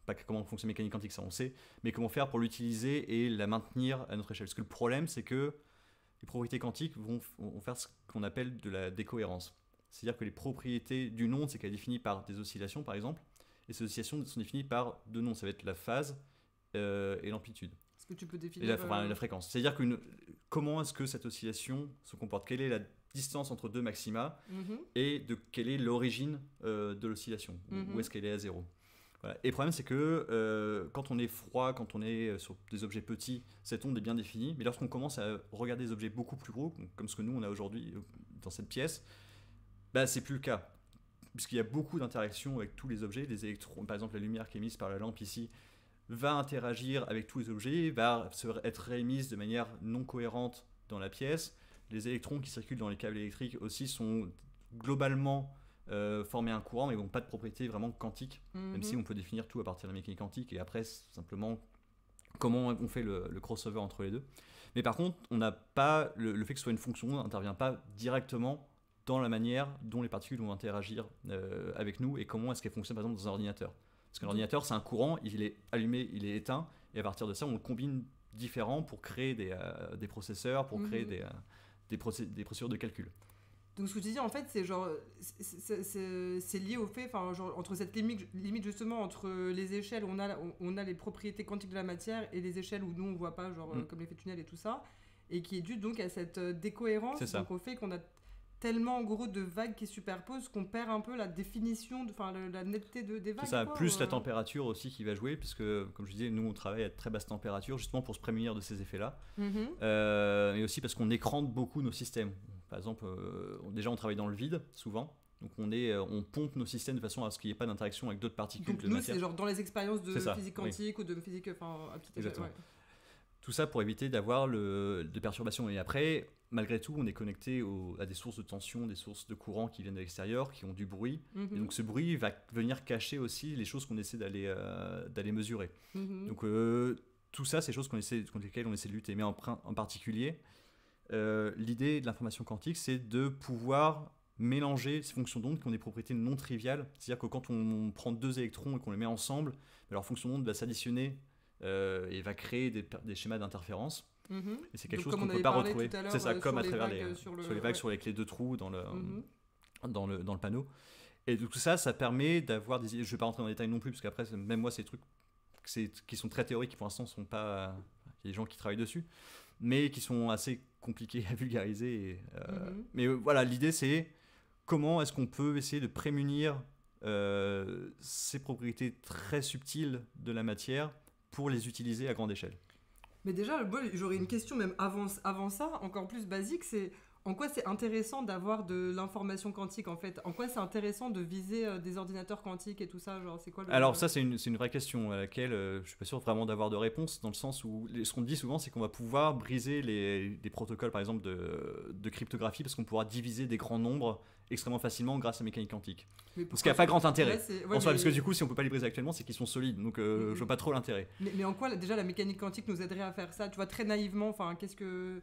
pas comment fonctionne la mécanique quantique, ça on sait, mais comment faire pour l'utiliser et la maintenir à notre échelle. Parce que le problème, c'est que les propriétés quantiques vont faire ce qu'on appelle de la décohérence. C'est-à-dire que les propriétés d'une onde, c'est qu'elle est définie par des oscillations, par exemple, et ces oscillations sont définies par deux noms. Ça va être la phase et l'amplitude. Est-ce que tu peux Et définir la fréquence. C'est-à-dire comment est-ce que cette oscillation se comporte? Quelle est la distance entre deux maxima et quelle est l'origine de l'oscillation? Où est-ce qu'elle est à zéro? Voilà. Et le problème, c'est que quand on est froid, quand on est sur des objets petits, cette onde est bien définie. Mais lorsqu'on commence à regarder des objets beaucoup plus gros, comme ce que nous on a aujourd'hui dans cette pièce, bah, c'est plus le cas. Puisqu'il y a beaucoup d'interactions avec tous les objets. Les électrons, par exemple, la lumière qui est émise par la lampe ici, va interagir avec tous les objets, va être réémise de manière non cohérente dans la pièce. Les électrons qui circulent dans les câbles électriques aussi sont globalement former un courant, mais n'ont pas de propriété vraiment quantique, même si on peut définir tout à partir de la mécanique quantique, et après, simplement, comment on fait le crossover entre les deux. Mais par contre, on n'a pas le fait que ce soit une fonction n'intervient pas directement dans la manière dont les particules vont interagir avec nous, et comment est-ce qu'elles fonctionnent, par exemple, dans un ordinateur. Parce qu'un ordinateur, c'est un courant, il est allumé, il est éteint, et à partir de ça, on combine différents pour créer des processeurs, pour créer des procédures de calcul. Donc ce que tu dis en fait, c'est genre c'est lié au fait, enfin genre entre cette limite justement entre les échelles où on a les propriétés quantiques de la matière et les échelles où nous on voit pas, genre comme l'effet tunnel et tout ça, et qui est dû donc à cette décohérence, donc au fait qu'on a tellement en gros de vagues qui se superposent qu'on perd un peu la définition, enfin la netteté des vagues. C'est ça, quoi, plus la température aussi qui va jouer, puisque comme je disais, nous on travaille à très basse température justement pour se prémunir de ces effets-là, et aussi parce qu'on écrante beaucoup nos systèmes. Par exemple, déjà on travaille dans le vide souvent, donc on pompe nos systèmes de façon à ce qu'il n'y ait pas d'interaction avec d'autres particules donc de matière. Donc c'est genre dans les expériences de physique quantique ou de physique, enfin à petite échelle. Ouais. Tout ça pour éviter d'avoir de perturbations. Et après, malgré tout, on est connecté à des sources de tension, des sources de courant qui viennent de l'extérieur, qui ont du bruit. Et donc ce bruit va venir cacher aussi les choses qu'on essaie d'aller mesurer. Donc tout ça, c'est des choses contre lesquelles on essaie de lutter. Mais en particulier, l'idée de l'information quantique, c'est de pouvoir mélanger ces fonctions d'onde qui ont des propriétés non triviales. C'est-à-dire que quand on prend deux électrons et qu'on les met ensemble, leur fonction d'onde va s'additionner et va créer des schémas d'interférence. Et c'est quelque chose qu'on ne peut pas retrouver. C'est ça, comme à travers les vagues sur les clés de trous dans le panneau. Et tout ça, ça permet d'avoir des idées. Je ne vais pas rentrer dans les détails non plus, parce qu'après, même moi, ces trucs qui sont très théoriques, qui pour l'instant sont pas. Il y a des gens qui travaillent dessus, mais qui sont assez compliqués à vulgariser. Mais voilà, l'idée, c'est comment est-ce qu'on peut essayer de prémunir ces propriétés très subtiles de la matière pour les utiliser à grande échelle. Mais déjà, j'aurais une question même avant ça, encore plus basique, c'est en quoi c'est intéressant d'avoir de l'information quantique en fait? En quoi c'est intéressant de viser des ordinateurs quantiques et tout ça, genre c'est quoi Alors ça c'est une vraie question à laquelle je suis pas sûr vraiment d'avoir de réponse, dans le sens où ce qu'on dit souvent c'est qu'on va pouvoir briser des protocoles par exemple de cryptographie, parce qu'on pourra diviser des grands nombres extrêmement facilement grâce à la mécanique quantique. Parce qu'il n'y a pas grand intérêt. Parce que du coup si on peut pas les briser actuellement, c'est qu'ils sont solides, donc je vois pas trop l'intérêt. Mais en quoi déjà la mécanique quantique nous aiderait à faire ça? Tu vois, très naïvement, enfin qu'est-ce que...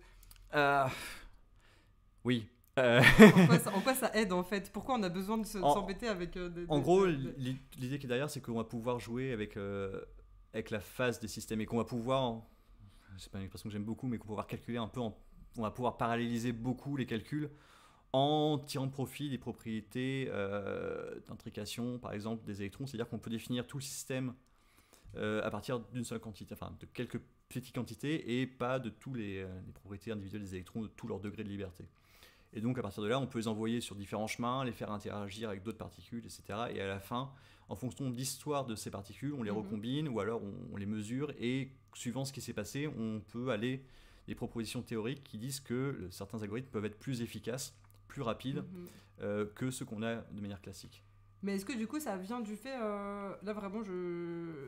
Oui. En quoi ça aide en fait? Pourquoi on a besoin de s'embêter avec En gros, l'idée qui est derrière, c'est qu'on va pouvoir jouer avec la phase des systèmes, et qu'on va pouvoir, c'est pas une expression que j'aime beaucoup, mais qu'on va pouvoir calculer un peu, on va pouvoir paralléliser beaucoup les calculs en tirant profit des propriétés d'intrication, par exemple des électrons. C'est-à-dire qu'on peut définir tout le système à partir d'une seule quantité, enfin de quelques petites quantités, et pas de tous les propriétés individuelles des électrons, de tout leur degré de liberté. Et donc à partir de là, on peut les envoyer sur différents chemins, les faire interagir avec d'autres particules, etc. Et à la fin, en fonction de l'histoire de ces particules, on les recombine, ou alors on les mesure, et suivant ce qui s'est passé, on peut aller des propositions théoriques qui disent que certains algorithmes peuvent être plus efficaces, plus rapides que ceux qu'on a de manière classique. Mais est-ce que du coup ça vient du fait, là vraiment je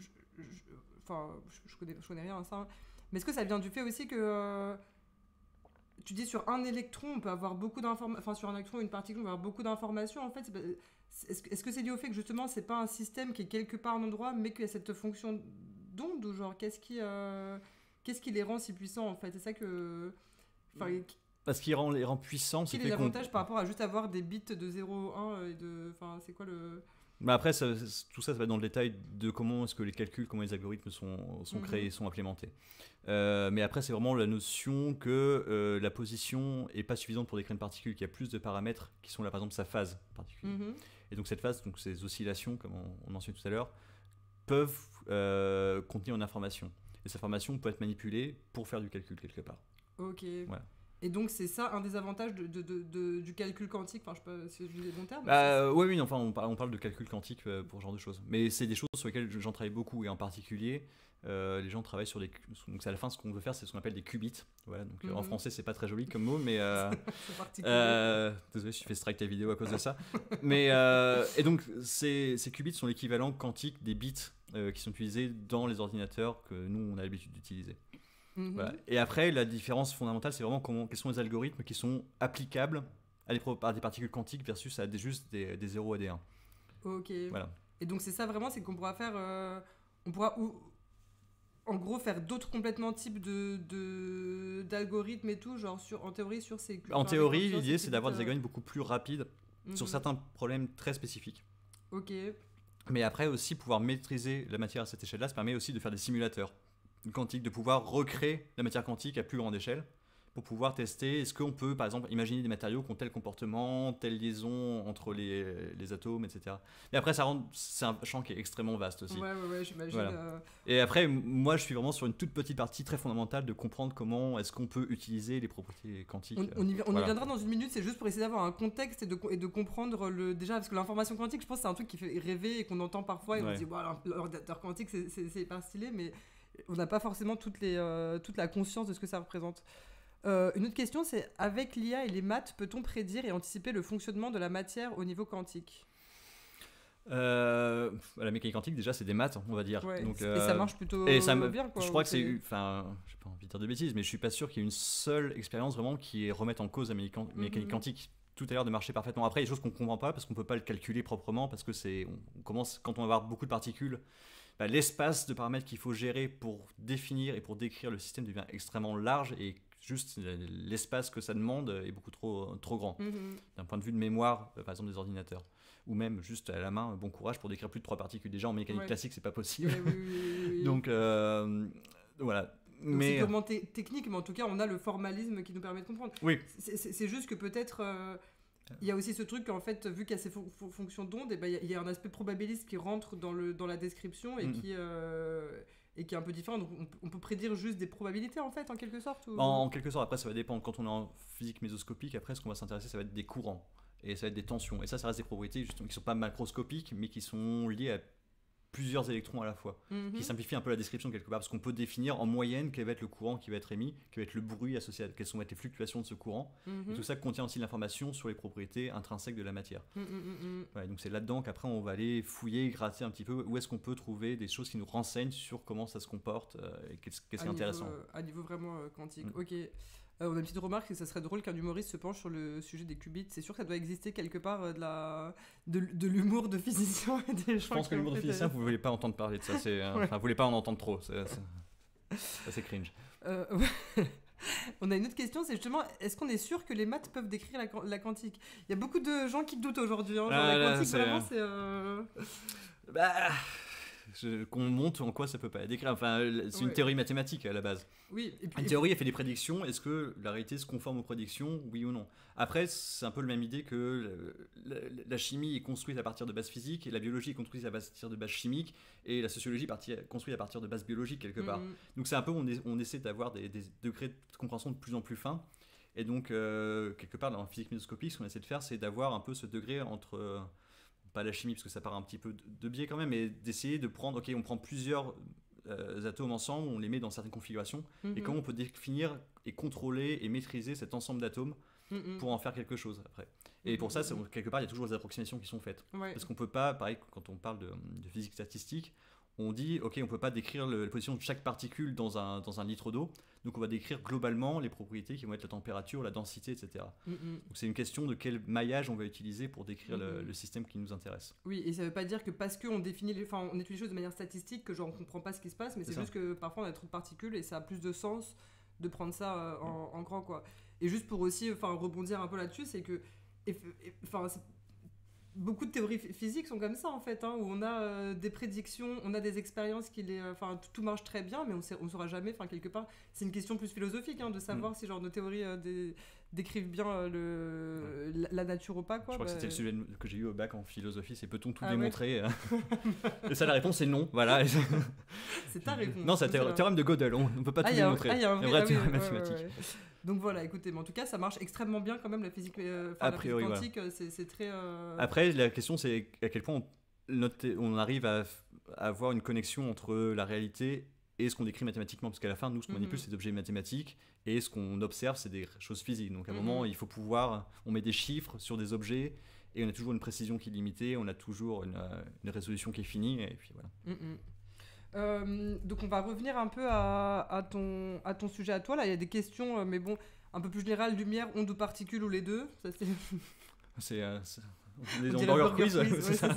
connais rien à ça, mais est-ce que ça vient du fait aussi que tu dis sur un électron on peut avoir beaucoup d'informations, enfin sur un électron une particule on peut avoir beaucoup d'informations en fait, est-ce que c'est lié au fait que justement c'est pas un système qui est quelque part à un endroit mais qu'il y a cette fonction d'onde, ou genre qu'est-ce qui les rend si puissants en fait? C'est ça que... Parce qu'il les rend puissants. Quel est l'avantage par rapport à juste avoir des bits de 0, 1 et de... Enfin, c'est quoi le... Mais après, tout ça, ça va dans le détail de comment est-ce que les calculs, comment les algorithmes sont créés et sont implémentés. Mais après, c'est vraiment la notion que la position n'est pas suffisante pour décrire une particule, qu'il y a plus de paramètres qui sont là, par exemple sa phase particulière. Et donc cette phase, donc ces oscillations, comme on mentionnait tout à l'heure, peuvent contenir une information. Et cette information peut être manipulée pour faire du calcul quelque part. Ok. Voilà. Et donc c'est ça un des avantages du calcul quantique, enfin je sais pas si je dis les bons termes. Oui, enfin on parle de calcul quantique pour ce genre de choses. Mais c'est des choses sur lesquelles j'en travaille beaucoup, et en particulier les gens travaillent sur des... Donc à la fin ce qu'on veut faire c'est ce qu'on appelle des qubits. Voilà, donc en français c'est pas très joli comme mot, mais... c'est particulier. Désolé, je fais strike ta vidéo à cause de ça. Mais, et donc ces qubits sont l'équivalent quantique des bits qui sont utilisés dans les ordinateurs que nous on a l'habitude d'utiliser. Voilà. Et après, la différence fondamentale, c'est vraiment quels sont les algorithmes qui sont applicables à des particules quantiques versus à juste des 0 et des 1. Ok. Voilà. Et donc c'est ça vraiment, c'est qu'on pourra faire... on pourra en gros faire d'autres complètement types d'algorithmes et tout, genre en théorie sur ces... En théorie, l'idée c'est d'avoir des algorithmes beaucoup plus rapides sur certains problèmes très spécifiques. Ok. Mais après aussi, pouvoir maîtriser la matière à cette échelle-là, ça permet aussi de faire des simulateurs quantique, de pouvoir recréer la matière quantique à plus grande échelle pour pouvoir tester, est-ce qu'on peut par exemple imaginer des matériaux qui ont tel comportement, telle liaison entre les atomes, etc. Et après c'est un champ qui est extrêmement vaste aussi. Ouais, j'imagine. Voilà. Et après, moi je suis vraiment sur une toute petite partie très fondamentale de comprendre comment est-ce qu'on peut utiliser les propriétés quantiques. On y viendra dans une minute, c'est juste pour essayer d'avoir un contexte et de comprendre déjà, parce que l'information quantique, je pense que c'est un truc qui fait rêver et qu'on entend parfois et on se dit, voilà, l'ordinateur quantique c'est hyper stylé, mais on n'a pas forcément toute la conscience de ce que ça représente. Une autre question, c'est avec l'IA et les maths, peut-on prédire et anticiper le fonctionnement de la matière au niveau quantique ? La mécanique quantique, déjà, c'est des maths, on va dire. Ouais, donc, et ça marche plutôt bien, quoi. Je crois que c'est... Enfin, j'ai pas envie de dire de bêtises, mais je suis pas sûr qu'il y ait une seule expérience vraiment qui remette en cause la mécanique quantique. Tout a l'air de marcher parfaitement. Après, il y a des choses qu'on comprend pas parce qu'on peut pas le calculer proprement, parce que on commence, quand on va avoir beaucoup de particules, l'espace de paramètres qu'il faut gérer pour définir et pour décrire le système devient extrêmement large, et juste l'espace que ça demande est beaucoup trop grand d'un point de vue de mémoire, par exemple des ordinateurs, ou même juste à la main, bon courage pour décrire plus de 3 particules. Déjà en mécanique classique c'est pas possible. Oui. Donc voilà. Donc c'est purement technique, mais en tout cas on a le formalisme qui nous permet de comprendre. Oui. C'est juste que peut-être il y a aussi ce truc qu'en fait, vu qu'il y a ces fonctions d'onde, il y a un aspect probabiliste qui rentre dans la description et qui est un peu différent. Donc on peut prédire juste des probabilités en fait, en quelque sorte ou... En quelque sorte, après ça va dépendre. Quand on est en physique mésoscopique, après ce qu'on va s'intéresser, ça va être des courants et ça va être des tensions. Et ça reste des propriétés justement, qui ne sont pas macroscopiques, mais qui sont liées à plusieurs électrons à la fois, qui simplifie un peu la description quelque part, parce qu'on peut définir en moyenne quel va être le courant qui va être émis, quel va être le bruit associé, quelles sont les fluctuations de ce courant, et tout ça contient aussi l'information sur les propriétés intrinsèques de la matière. Ouais, donc c'est là-dedans qu'après on va aller fouiller, gratter un petit peu, où est-ce qu'on peut trouver des choses qui nous renseignent sur comment ça se comporte, et qu'est-ce qui est intéressant. À niveau vraiment quantique, ok. On a une petite remarque, que ça serait drôle qu'un humoriste se penche sur le sujet des qubits. C'est sûr que ça doit exister quelque part de l'humour de physicien et des gens. Je pense que l'humour de physicien, vous ne voulez pas entendre parler de ça. Vous ne voulez pas en entendre trop. C'est cringe. On a une autre question, c'est justement, est-ce qu'on est sûr que les maths peuvent décrire la quantique ? Il y a beaucoup de gens qui doutent aujourd'hui. La quantique, vraiment, c'est... qu'on monte en quoi ça peut pas décrire. Enfin, c'est une théorie mathématique à la base. Oui. Une théorie, elle fait des prédictions. Est-ce que la réalité se conforme aux prédictions, oui ou non ? Après, c'est un peu la même idée que la chimie est construite à partir de bases physiques, et la biologie est construite à partir de bases chimiques, et la sociologie est construite à partir de bases biologiques quelque part. Donc c'est un peu, on essaie d'avoir des degrés de compréhension de plus en plus fins. Et donc, quelque part, dans la physique mésoscopique, ce qu'on essaie de faire, c'est d'avoir un peu ce degré entre... pas la chimie parce que ça part un petit peu de biais quand même, mais d'essayer de prendre, ok, on prend plusieurs atomes ensemble, on les met dans certaines configurations, et comment on peut définir et contrôler et maîtriser cet ensemble d'atomes pour en faire quelque chose après. Et pour ça, quelque part, il y a toujours des approximations qui sont faites. Parce qu'on peut pas, pareil, quand on parle de physique statistique, on dit, ok, on peut pas décrire la position de chaque particule dans un litre d'eau, donc on va décrire globalement les propriétés qui vont être la température, la densité, etc. Donc c'est une question de quel maillage on va utiliser pour décrire le système qui nous intéresse. Oui, et ça veut pas dire que parce qu'on définit on étudie les choses de manière statistique que genre on comprend pas ce qui se passe, mais c'est juste que parfois on a trop de particules et ça a plus de sens de prendre ça en grand, quoi. Et juste pour aussi rebondir un peu là-dessus, c'est que beaucoup de théories physiques sont comme ça en fait, hein, où on a des prédictions, on a des expériences enfin tout marche très bien, mais on saura jamais, enfin quelque part, c'est une question plus philosophique, hein, de savoir si genre nos théories décrivent bien la nature ou pas, quoi. Je crois que c'était le sujet que j'ai eu au bac en philosophie, c'est peut-on tout Ah démontrer Et ça, la réponse est non, voilà. C'est ta réponse. Non, c'est le théorème de Gödel, on ne peut pas tout démontrer. Il y a un vrai théorème mathématique. Ouais. Donc voilà, écoutez, mais en tout cas, ça marche extrêmement bien quand même, la physique, a priori, la physique quantique, c'est très... Après, la question, c'est à quel point on arrive à avoir une connexion entre la réalité et ce qu'on décrit mathématiquement, parce qu'à la fin, nous, ce qu'on manipule, c'est des objets mathématiques, et ce qu'on observe, c'est des choses physiques. Donc à un moment, il faut pouvoir... On met des chiffres sur des objets, et on a toujours une précision qui est limitée, on a toujours une résolution qui est finie, et puis voilà. Donc on va revenir un peu à ton sujet à toi. Là, il y a des questions, mais bon, un peu plus générales, lumière, onde ou particules, ou les deux. Ça, c'est des hamburger quiz, c'est ça.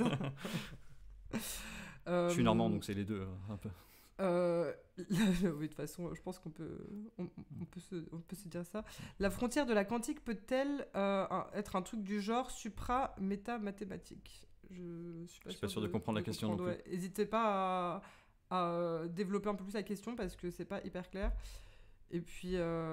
Je suis normand, donc c'est les deux, un peu. Oui, de toute façon, je pense qu'on peut se dire ça. La frontière de la quantique peut-elle être un truc du genre supra-méta-mathématique? Je suis pas sûr de comprendre la question. N'hésitez pas à développer un peu plus la question parce que c'est pas hyper clair. Et puis,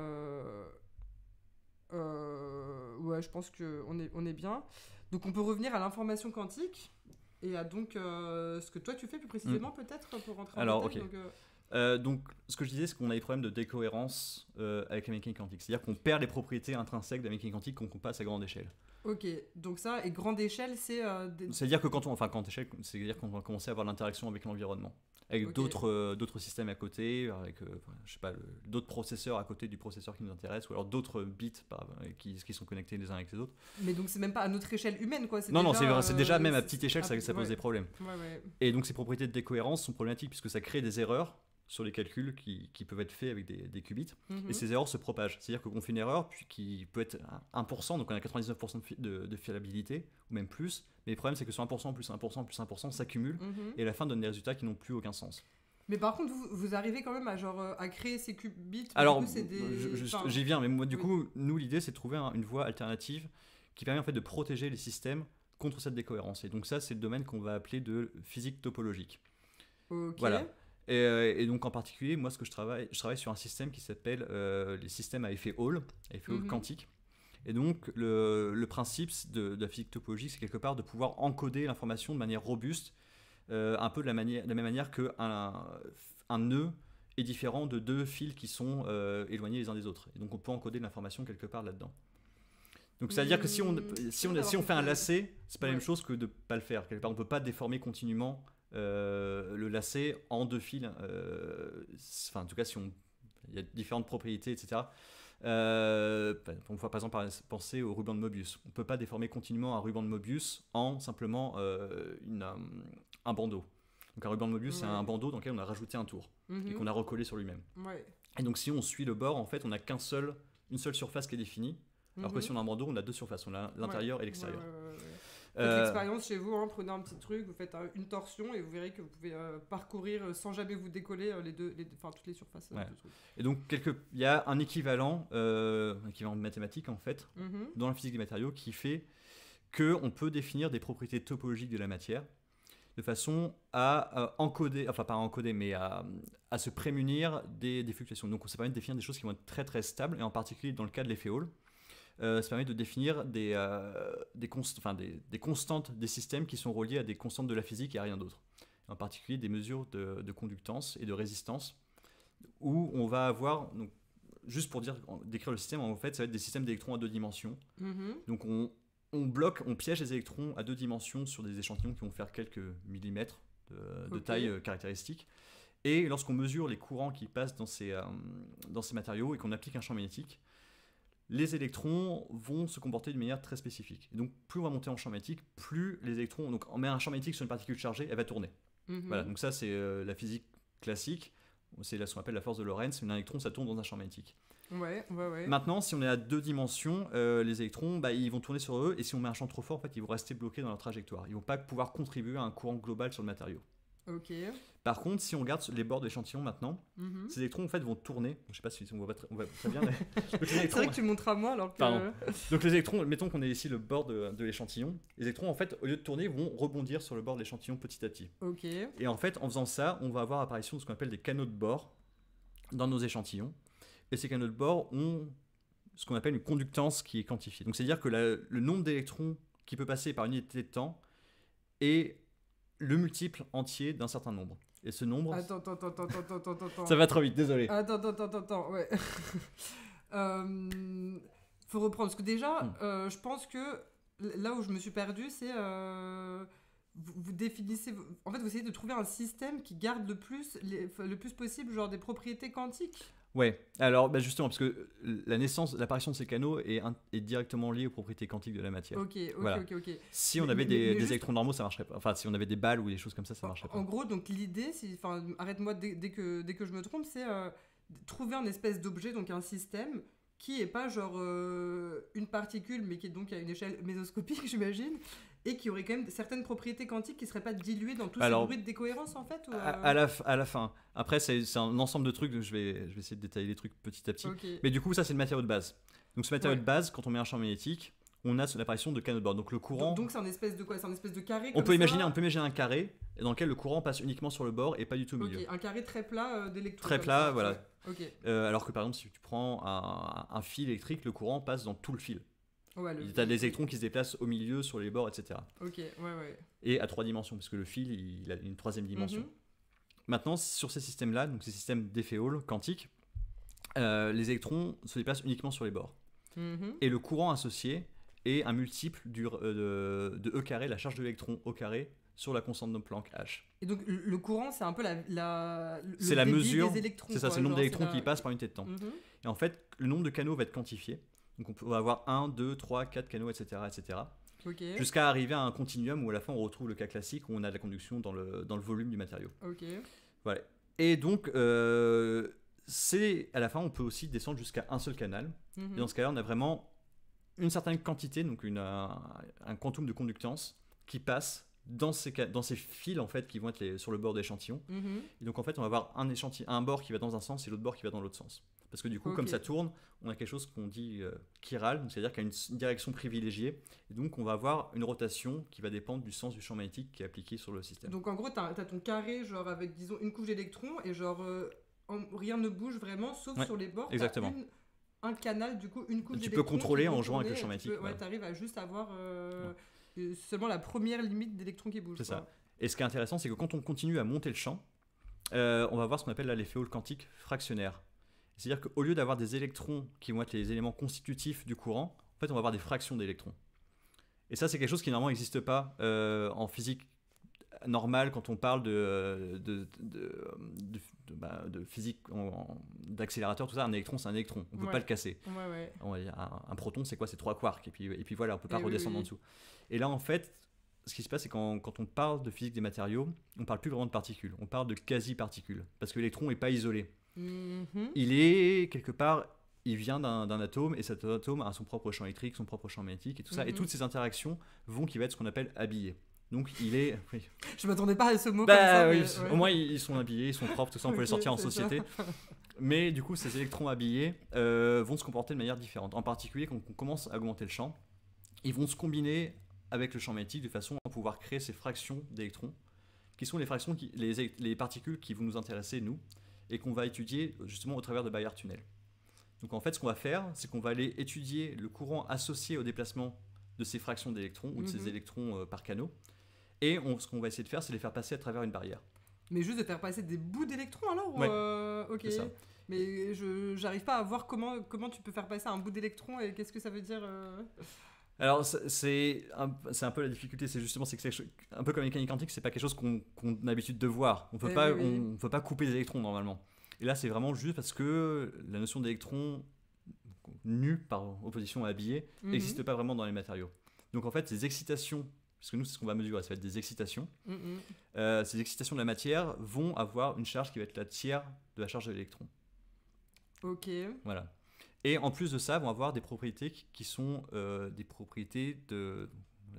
ouais, je pense qu'on est bien. Donc, on peut revenir à l'information quantique et à donc ce que toi tu fais plus précisément, peut-être, pour rentrer en détail. Donc, ce que je disais, c'est qu'on a des problèmes de décohérence avec la mécanique quantique. C'est-à-dire qu'on perd les propriétés intrinsèques de la mécanique quantique qu'on passe à grande échelle. Ok, donc ça, et grande échelle, c'est... C'est-à-dire que grande échelle, c'est-à-dire qu'on va commencer à avoir l'interaction avec l'environnement. Avec d'autres systèmes à côté, avec je sais pas, d'autres processeurs à côté du processeur qui nous intéresse, ou alors d'autres bits qui sont connectés les uns avec les autres. Mais donc c'est même pas à notre échelle humaine, quoi. Non, c'est déjà même à petite échelle, ça pose des problèmes. Ouais. Et donc ces propriétés de décohérence sont problématiques puisque ça crée des erreurs sur les calculs qui peuvent être faits avec des qubits. Et ces erreurs se propagent. C'est-à-dire qu'on fait une erreur qui peut être 1%, donc on a 99% de fiabilité, ou même plus. Mais le problème, c'est que sur 1%, plus 1%, plus 1%, s'accumule, et à la fin donne des résultats qui n'ont plus aucun sens. Mais par contre, vous arrivez quand même à créer ces qubits. Alors, j'y viens, mais moi, du coup, nous, l'idée, c'est de trouver une voie alternative qui permet en fait de protéger les systèmes contre cette décohérence. Et donc ça, c'est le domaine qu'on va appeler de physique topologique. Ok. Voilà. Et donc en particulier, moi, je travaille sur un système qui s'appelle les systèmes à effet Hall quantique. Et donc le principe de la physique topologique, c'est quelque part de pouvoir encoder l'information de manière robuste, un peu de la même manière qu'un nœud est différent de deux fils qui sont éloignés les uns des autres. Et donc on peut encoder de l'information quelque part là-dedans. Donc c'est-à-dire que si on fait un lacet, c'est pas la même chose que de pas le faire. Quelque part, on peut pas déformer continuellement le lacet en deux fils. En tout cas, il y a différentes propriétés, etc. On peut par exemple penser au ruban de Mobius. On ne peut pas déformer continuellement un ruban de Mobius en simplement un bandeau. Donc un ruban de Mobius, c'est un bandeau dans lequel on a rajouté un tour et qu'on a recollé sur lui-même. Et donc si on suit le bord, en fait, on n'a une seule surface qui est définie. Alors que si on a un bandeau, on a deux surfaces, on a l'intérieur et l'extérieur. Faites l'expérience chez vous, prenez un petit truc, vous faites une torsion et vous verrez que vous pouvez parcourir sans jamais vous décoller toutes les surfaces. Et donc il y a un équivalent mathématique en fait, dans la physique des matériaux qui fait qu'on peut définir des propriétés topologiques de la matière de façon à encoder, enfin pas à encoder, mais à se prémunir des fluctuations. Donc ça permet de définir des choses qui vont être très très stables, et en particulier dans le cas de l'effet Hall. Ça permet de définir des constantes des systèmes qui sont reliées à des constantes de la physique et à rien d'autre. En particulier des mesures de conductance et de résistance, où on va avoir, donc, juste pour décrire le système, en fait, ça va être des systèmes d'électrons à deux dimensions. Donc on piège les électrons à deux dimensions sur des échantillons qui vont faire quelques millimètres de taille caractéristique. Et lorsqu'on mesure les courants qui passent dans ces matériaux et qu'on applique un champ magnétique, les électrons vont se comporter de manière très spécifique. Et donc, plus on va monter en champ magnétique, plus les électrons... Donc, on met un champ magnétique sur une particule chargée, elle va tourner. Voilà, donc ça, c'est la physique classique. C'est ce qu'on appelle la force de Lorentz. Un électron, ça tourne dans un champ magnétique. Ouais. Maintenant, si on est à deux dimensions, les électrons, ils vont tourner sur eux. Et si on met un champ trop fort, en fait, ils vont rester bloqués dans leur trajectoire. Ils ne vont pas pouvoir contribuer à un courant global sur le matériau. Ok. Par contre, si on regarde les bords de l'échantillon maintenant, ces électrons en fait vont tourner. Je sais pas si on voit pas très bien, mais donc, les C'est électrons, vrai que tu montres à moi alors que. Pardon. Donc les électrons, mettons qu'on est ici le bord de l'échantillon, les électrons en fait au lieu de tourner vont rebondir sur le bord de l'échantillon petit à petit. Ok. Et en fait en faisant ça, on va avoir apparition de ce qu'on appelle des canaux de bord dans nos échantillons. Et ces canaux de bord ont ce qu'on appelle une conductance qui est quantifiée. Donc c'est-à-dire que le nombre d'électrons qui peut passer par unité de temps est le multiple entier d'un certain nombre. Et ce nombre... Attends. Ça va trop vite, désolé. Attends, ouais. Faut reprendre. Parce que déjà, je pense que là où je me suis perdue, c'est... vous définissez... En fait, vous essayez de trouver un système qui garde le plus possible genre des propriétés quantiques. Ouais, alors bah justement, parce que l'apparition de ces canaux est directement liée aux propriétés quantiques de la matière. Ok. Voilà. Si on avait des électrons normaux, ça marcherait pas. Enfin, si on avait des balles ou des choses comme ça marcherait pas. En gros, donc l'idée, arrête-moi dès que je me trompe, c'est trouver un espèce d'objet, donc un système, qui est pas genre une particule, mais qui est donc à une échelle mésoscopique, j'imagine, et qui aurait quand même certaines propriétés quantiques qui seraient pas diluées dans tous ces bruits de décohérence en fait ou à la fin. Après, c'est un ensemble de trucs, donc je vais essayer de détailler les trucs petit à petit. Okay. Mais du coup, ça c'est le matériau de base. Donc ce matériau de base, quand on met un champ magnétique, on a l'apparition de canaux de bord. Donc le courant. Donc c'est un espèce de quoi? C'est un espèce de carré. On peut imaginer un carré dans lequel le courant passe uniquement sur le bord et pas du tout au milieu. Ok, un carré très plat d'électrons. Très plat, ça, voilà. Ouais. Okay. Alors que par exemple, si tu prends un fil électrique, le courant passe dans tout le fil. Ouais, tu as des électrons qui se déplacent au milieu, sur les bords, etc. Ok, ouais. Et à 3 dimensions, parce que le fil, il a une 3e dimension. Maintenant, sur ces systèmes-là, donc ces systèmes d'Effe-Hall quantiques, les électrons se déplacent uniquement sur les bords. Et le courant associé est un multiple de E carré, la charge de l'électron au carré, sur la constante de Planck H. Et donc le courant, c'est un peu c'est la mesure des électrons. C'est ça, c'est le nombre d'électrons qui passent par unité de temps. Et en fait, le nombre de canaux va être quantifié. Donc on peut avoir 1, 2, 3, 4 canaux, etc. Okay. Jusqu'à arriver à un continuum où à la fin on retrouve le cas classique où on a de la conduction dans le volume du matériau. Ok. Voilà. Et donc, à la fin, on peut aussi descendre jusqu'à un seul canal. Et dans ce cas-là, on a vraiment une certaine quantité, donc un quantum de conductance qui passe dans ces fils en fait, qui vont être sur le bord d'échantillon. Et donc en fait, on va avoir un bord qui va dans un sens et l'autre bord qui va dans l'autre sens. Parce que du coup, comme ça tourne, on a quelque chose qu'on dit chiral, c'est-à-dire qu'il y a une direction privilégiée. Et donc, on va avoir une rotation qui va dépendre du sens du champ magnétique qui est appliqué sur le système. Donc, en gros, tu as ton carré, genre avec, disons, une couche d'électrons, et genre, rien ne bouge vraiment, sauf sur les bords. Exactement. Un canal, du coup, une couche d'électrons. Tu peux contrôler en jouant avec le champ magnétique. Tu arrives à juste avoir seulement la première limite d'électrons qui bougent. C'est ça. Et ce qui est intéressant, c'est que quand on continue à monter le champ, on va voir ce qu'on appelle l'effet Hall quantique fractionnaire. C'est-à-dire qu'au lieu d'avoir des électrons qui vont être les éléments constitutifs du courant, en fait, on va avoir des fractions d'électrons. Et ça, c'est quelque chose qui normalement n'existe pas en physique normale quand on parle de physique d'accélérateur, tout ça. Un électron, c'est un électron. On ne peut pas le casser. On va dire, un proton, c'est quoi? C'est 3 quarks. Et puis voilà, on ne peut pas redescendre en dessous. Et là, en fait, ce qui se passe, c'est quand on parle de physique des matériaux, on ne parle plus vraiment de particules. On parle de quasi-particules. Parce que l'électron n'est pas isolé. Il est quelque part, il vient d'un atome et cet atome a son propre champ électrique, son propre champ magnétique et tout ça. Et toutes ces interactions qui va être ce qu'on appelle habillé. Donc il est. Oui. Je m'attendais pas à ce mot comme ça. Oui, au moins ils sont habillés, ils sont propres, tout ça, on peut les sortir en société. Mais du coup, ces électrons habillés vont se comporter de manière différente. En particulier, quand on commence à augmenter le champ, ils vont se combiner avec le champ magnétique de façon à pouvoir créer ces fractions d'électrons, qui sont les fractions, les particules qui vont nous intéresser, nous, et qu'on va étudier justement au travers de Baillard-Tunnel. Donc en fait, ce qu'on va faire, c'est qu'on va aller étudier le courant associé au déplacement de ces fractions d'électrons ou de ces électrons par canaux. Et ce qu'on va essayer de faire, c'est les faire passer à travers une barrière. Mais juste de faire passer des bouts d'électrons alors Ouais, ok. C'est ça. Mais j'arrive pas à voir comment tu peux faire passer un bout d'électron et qu'est-ce que ça veut dire Alors c'est un peu la difficulté, c'est que c'est un peu comme la mécanique quantique, c'est pas quelque chose qu'on a l'habitude de voir. On peut pas couper des électrons normalement. Et là c'est vraiment juste parce que la notion d'électron nu par opposition à habillé n'existe pas vraiment dans les matériaux. Donc en fait ces excitations, parce que nous c'est ce qu'on va mesurer, ça va être des excitations. Ces excitations de la matière vont avoir une charge qui va être la tiers de la charge de l'électron. Ok. Voilà. Et en plus de ça, vont avoir des propriétés qui sont des propriétés de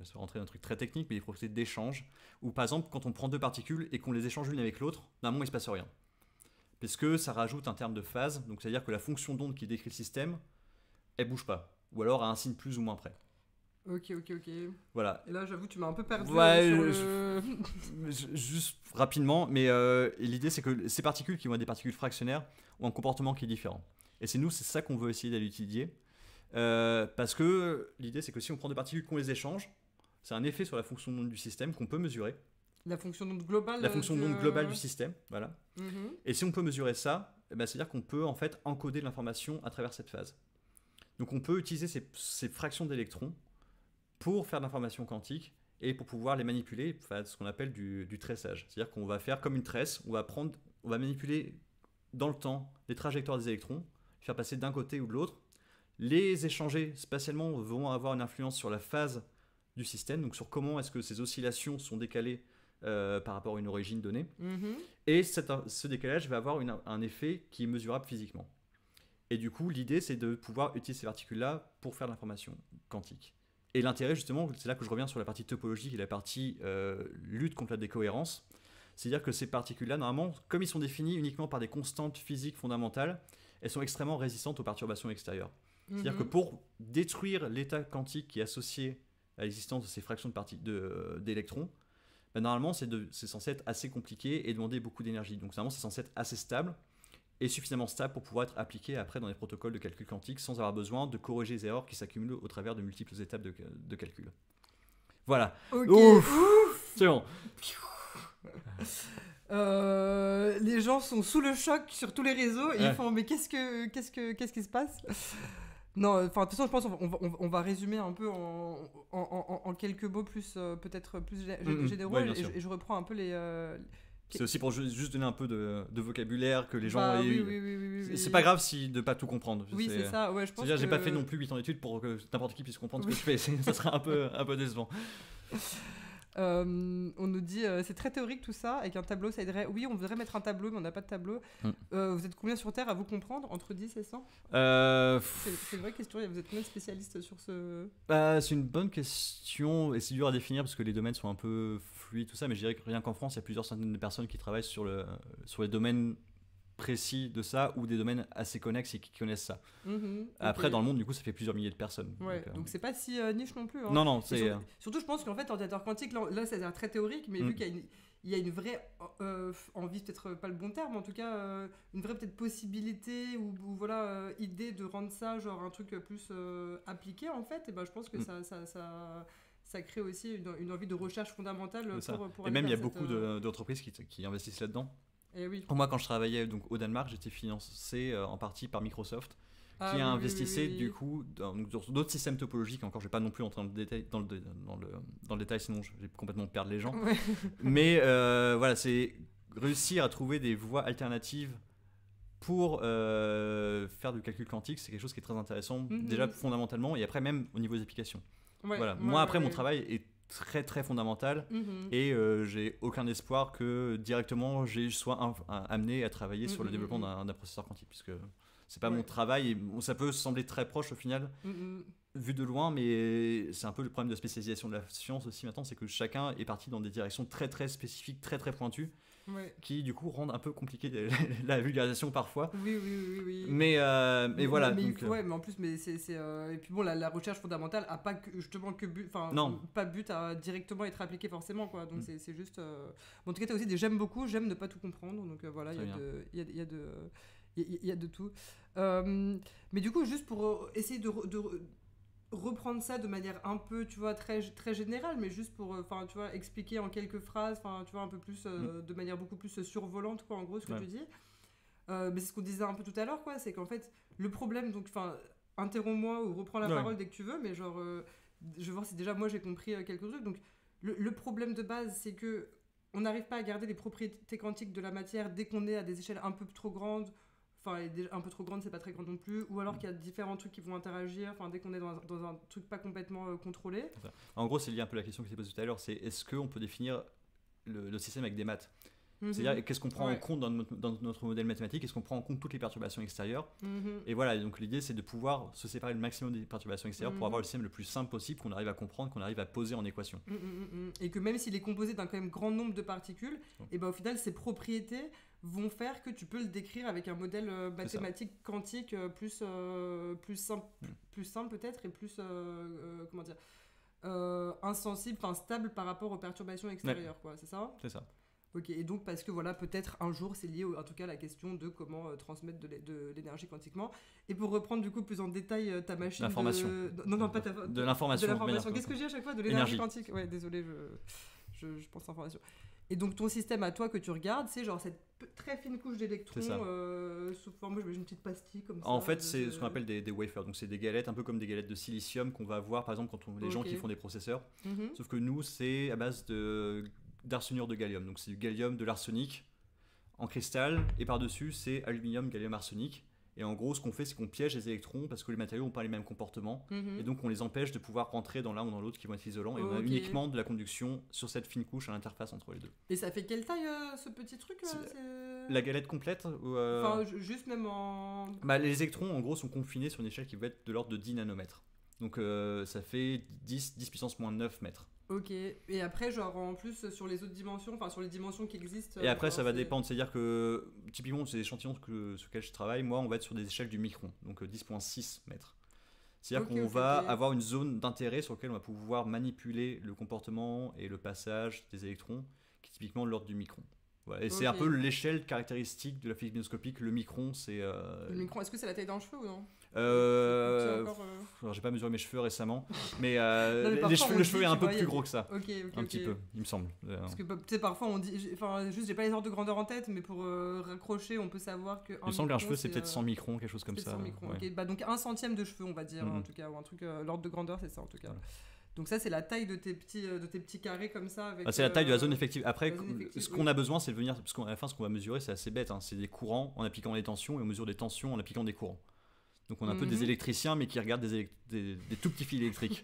vais se rentrer dans un truc très technique, mais des propriétés d'échange, où par exemple, quand on prend deux particules et qu'on les échange l'une avec l'autre, normalement, il ne se passe rien. Puisque ça rajoute un terme de phase, donc c'est-à-dire que la fonction d'onde qui décrit le système, elle bouge pas, ou alors a un signe plus ou moins près. Ok. Voilà. Et là, j'avoue, tu m'as un peu perdu Ouais, sur le... juste rapidement, mais l'idée c'est que ces particules qui vont être des particules fractionnaires ont un comportement qui est différent. Et c'est ça qu'on veut essayer d'étudier. Parce que l'idée c'est que si on prend des particules qu'on les échange, c'est un effet sur la fonction d'onde du système qu'on peut mesurer. La fonction d'onde globale. La fonction d'onde globale du système, voilà. Mhm. Et si on peut mesurer ça, c'est-à-dire qu'on peut en fait encoder de l'information à travers cette phase. Donc on peut utiliser ces fractions d'électrons pour faire de l'information quantique et pour pouvoir les manipuler, ce qu'on appelle du tressage. C'est-à-dire qu'on va faire comme une tresse, on va manipuler dans le temps les trajectoires des électrons, les faire passer d'un côté ou de l'autre, les échanger spatialement vont avoir une influence sur la phase du système, donc sur comment est-ce que ces oscillations sont décalées par rapport à une origine donnée. Mhm. Et ce décalage va avoir un effet qui est mesurable physiquement. Et du coup, l'idée, c'est de pouvoir utiliser ces particules-là pour faire de l'information quantique. Et l'intérêt, justement, c'est là que je reviens sur la partie topologique et la partie lutte contre la décohérence. C'est-à-dire que ces particules-là, normalement, comme ils sont définis uniquement par des constantes physiques fondamentales, elles sont extrêmement résistantes aux perturbations extérieures. C'est-à-dire que pour détruire l'état quantique qui est associé à l'existence de ces fractions d'électrons, normalement, c'est censé être assez compliqué et demander beaucoup d'énergie. Donc, normalement, c'est censé être assez stable et suffisamment stable pour pouvoir être appliqué après dans les protocoles de calcul quantique sans avoir besoin de corriger les erreurs qui s'accumulent au travers de multiples étapes de calcul. Voilà. Ok. Ouf. C'est bon. Les gens sont sous le choc sur tous les réseaux et Ouais. ils font mais qu'est-ce qui se passe? Non, enfin de toute façon je pense on va résumer un peu en quelques mots plus peut-être plus généraux ouais, bien sûr. et je reprends un peu les C'est aussi pour juste donner un peu de vocabulaire que les gens bah, aient. oui. C'est pas grave de pas tout comprendre. Oui, c'est ça. Ouais, je pense C'est-à-dire, que j'ai pas fait non plus 8 ans d'études pour que n'importe qui puisse comprendre ce que je fais. Ça serait un peu décevant. on nous dit c'est très théorique tout ça, avec un tableau ça aiderait. Oui, on voudrait mettre un tableau, mais on n'a pas de tableau. Vous êtes combien sur Terre à vous comprendre? Entre 10 et 100? C'est une vraie question. Vous êtes combien de spécialistes sur ce... C'est une bonne question et c'est dur à définir parce que les domaines sont un peu fluides, tout ça. Mais je dirais que rien qu'en France, il y a plusieurs centaines de personnes qui travaillent sur les domaines précis de ça ou des domaines assez connexes et qui connaissent ça. Après, dans le monde, du coup, ça fait plusieurs milliers de personnes. Ouais, donc c'est pas si niche non plus. Hein. Non, c'est... Surtout, je pense qu'en fait, ordinateur quantique, là ça a l'air très théorique, mais vu qu'il y a une vraie envie, peut-être pas le bon terme, en tout cas, une vraie peut-être possibilité ou voilà, idée de rendre ça genre un truc plus appliqué, en fait, et ben je pense que ça crée aussi une envie de recherche fondamentale pour et même, il y a beaucoup d'entreprises qui investissent là-dedans. Et oui. Moi, quand je travaillais donc, au Danemark, j'étais financé en partie par Microsoft, qui investissait du coup dans d'autres systèmes topologiques. Encore, je ne vais pas non plus entrer dans le détail, sinon je vais complètement perdre les gens. Ouais. Mais voilà, c'est réussir à trouver des voies alternatives pour faire du calcul quantique, c'est quelque chose qui est très intéressant, déjà fondamentalement, et après même au niveau des applications. Voilà. Moi, après, mon travail est très très fondamental et j'ai aucun espoir que directement je sois amené à travailler sur le développement d'un processeur quantique, puisque c'est pas mon travail et ça peut sembler très proche au final vu de loin, mais c'est un peu le problème de la spécialisation de la science aussi maintenant, c'est que chacun est parti dans des directions très très spécifiques, très très pointues, qui du coup rendent un peu compliqué la vulgarisation parfois. Oui. Mais voilà. Mais en plus, et puis bon, la recherche fondamentale a pas justement que but, pas but à directement être appliquée forcément, quoi. Donc c'est juste. Bon, en tout cas, t'as aussi des j'aime beaucoup, j'aime ne pas tout comprendre. Donc voilà, il y a de tout. Mais du coup, juste pour essayer de reprendre ça de manière un peu, tu vois, très, très générale, mais juste pour, tu vois, expliquer en quelques phrases, tu vois, un peu plus, de manière beaucoup plus survolante, quoi, en gros, ce que tu dis. Mais c'est ce qu'on disait un peu tout à l'heure, quoi, c'est qu'en fait, le problème, donc, interromps-moi ou reprends la parole dès que tu veux, mais genre, je vais voir si déjà moi j'ai compris quelques trucs. Donc, le problème de base, c'est que on n'arrive pas à garder les propriétés quantiques de la matière dès qu'on est à des échelles un peu trop grandes. Un peu trop grande, c'est pas très grand non plus, ou alors qu'il y a différents trucs qui vont interagir, dès qu'on est dans un truc pas complètement contrôlé. En gros, c'est lié un peu à la question qui s'est posée tout à l'heure, c'est est-ce qu'on peut définir le système avec des maths? C'est-à-dire, qu'est-ce qu'on prend en Ouais. compte dans notre modèle mathématique? Est-ce qu'on prend en compte toutes les perturbations extérieures? Mhm. Et voilà, donc l'idée, c'est de pouvoir se séparer le maximum des perturbations extérieures pour avoir le système le plus simple possible, qu'on arrive à comprendre, qu'on arrive à poser en équation. Et que même s'il est composé d'un quand même grand nombre de particules, Ouais. et ben au final, ces propriétés vont faire que tu peux le décrire avec un modèle mathématique quantique plus simple, plus simple peut-être, et plus comment dire, insensible, enfin stable par rapport aux perturbations extérieures, quoi, c'est ça? C'est ça. Ok, et donc parce que voilà, peut-être un jour c'est lié en tout cas à la question de comment transmettre de l'énergie quantiquement. Et pour reprendre du coup plus en détail ta machine L'information. Non, pas ta... De l'information. De l'information. Qu'est-ce que j'ai à chaque fois? De l'énergie Énergie. quantique. Ouais, désolé, je pense information. Et donc ton système à toi que tu regardes, c'est genre cette très fine couche d'électrons C'est ça. sous forme, je une petite pastille comme ça. En fait, c'est ce qu'on appelle des wafers. Donc, c'est des galettes, un peu comme des galettes de silicium qu'on va avoir, par exemple, quand les gens Ok. qui font des processeurs. Mhm. Sauf que nous, c'est à base d'arsenure de gallium. Donc, c'est du gallium, de l'arsenic en cristal. Et par-dessus, c'est aluminium, gallium, arsenic. Et en gros, ce qu'on fait, c'est qu'on piège les électrons parce que les matériaux n'ont pas les mêmes comportements. Mhm. Et donc, on les empêche de pouvoir rentrer dans l'un ou dans l'autre qui vont être isolants. Et on a Ok. uniquement de la conduction sur cette fine couche à l'interface entre les deux. Et ça fait quelle taille ce petit truc là? La galette complète ou, Enfin, juste même en. Bah, les électrons, en gros, sont confinés sur une échelle qui va être de l'ordre de 10 nanomètres. Donc, ça fait 10 puissance moins 9 mètres. Ok, et après, genre en plus sur les autres dimensions, enfin sur les dimensions qui existent. Et après, enfin, ça va c'est- dépendre. C'est-à-dire que, typiquement, ces échantillons sur lesquels je travaille, moi, on va être sur des échelles du micron, donc 10,6 mètres. C'est-à-dire Ok, qu'on ok, va ok. avoir une zone d'intérêt sur laquelle on va pouvoir manipuler le comportement et le passage des électrons, qui est typiquement de l'ordre du micron. Voilà. Et c'est un Ok. peu l'échelle caractéristique de la physique microscopique. Le micron, c'est. Le micron, est-ce que c'est la taille d'un cheveu ou non? Euh, C'est encore, alors, j'ai pas mesuré mes cheveux récemment, mais, Non, mais parfois, les cheveux, on le dit, cheveu est un tu peu vois, il y plus a- gros que ça. Ok, ok, Un ok. petit peu, il me semble. Parce que tu sais, parfois on dit, enfin juste j'ai pas les ordres de grandeur en tête, mais pour raccrocher, on peut savoir que. Il me semble qu'un cheveu c'est peut-être 100 microns, quelque chose comme peut-être ça. 100 microns. Ouais. Ok, bah donc un centième de cheveux, on va dire, en Mhm. tout cas, ou un truc, l'ordre de grandeur, c'est ça en tout cas. Voilà. Donc ça, c'est la taille de tes petits carrés comme ça. Avec, Ah, c'est la taille de la zone effective. Après, la zone effective, ce oui. qu'on a besoin, c'est de venir. Parce qu'à la fin, ce qu'on va mesurer, c'est assez bête. Hein, c'est des courants en appliquant les tensions et on mesure des tensions en appliquant des courants. Donc on est un peu des Mhm. électriciens, mais qui regardent des tout petits fils électriques.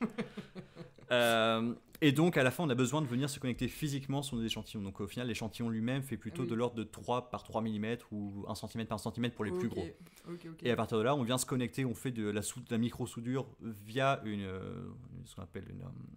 Et donc, à la fin, on a besoin de venir se connecter physiquement sur nos échantillons. Donc, au final, l'échantillon lui-même fait plutôt Oui. de l'ordre de 3 par 3 mm ou 1 cm par 1 cm pour les plus Ok, gros. ok. Et à partir de là, on vient se connecter, on fait de la micro-soudure via ce qu'on appelle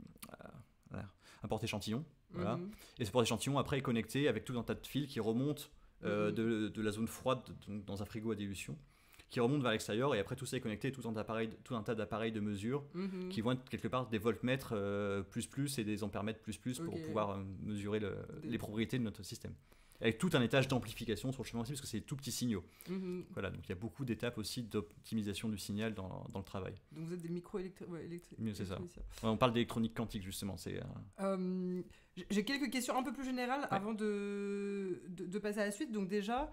un porte-échantillon. Voilà. Mhm. Et ce porte-échantillon, après, est connecté avec tout un tas de fils qui remontent Mhm. de la zone froide, donc dans un frigo à dilution, qui remontent vers l'extérieur. Et après, tout ça est connecté, tout un tas d'appareils de mesure Mhm. qui vont être quelque part des voltmètres plus et des ampèremètres plus pour Ok. pouvoir mesurer les propriétés de notre système. Avec tout un étage d'amplification sur le chemin aussi, parce que c'est des tout petits signaux. Mhm. Voilà, donc il y a beaucoup d'étapes aussi d'optimisation du signal dans le travail. Donc vous êtes des Mieux, c'est ça. électroniciens. Ouais, on parle d'électronique quantique justement. J'ai quelques questions un peu plus générales avant de passer à la suite. Donc déjà,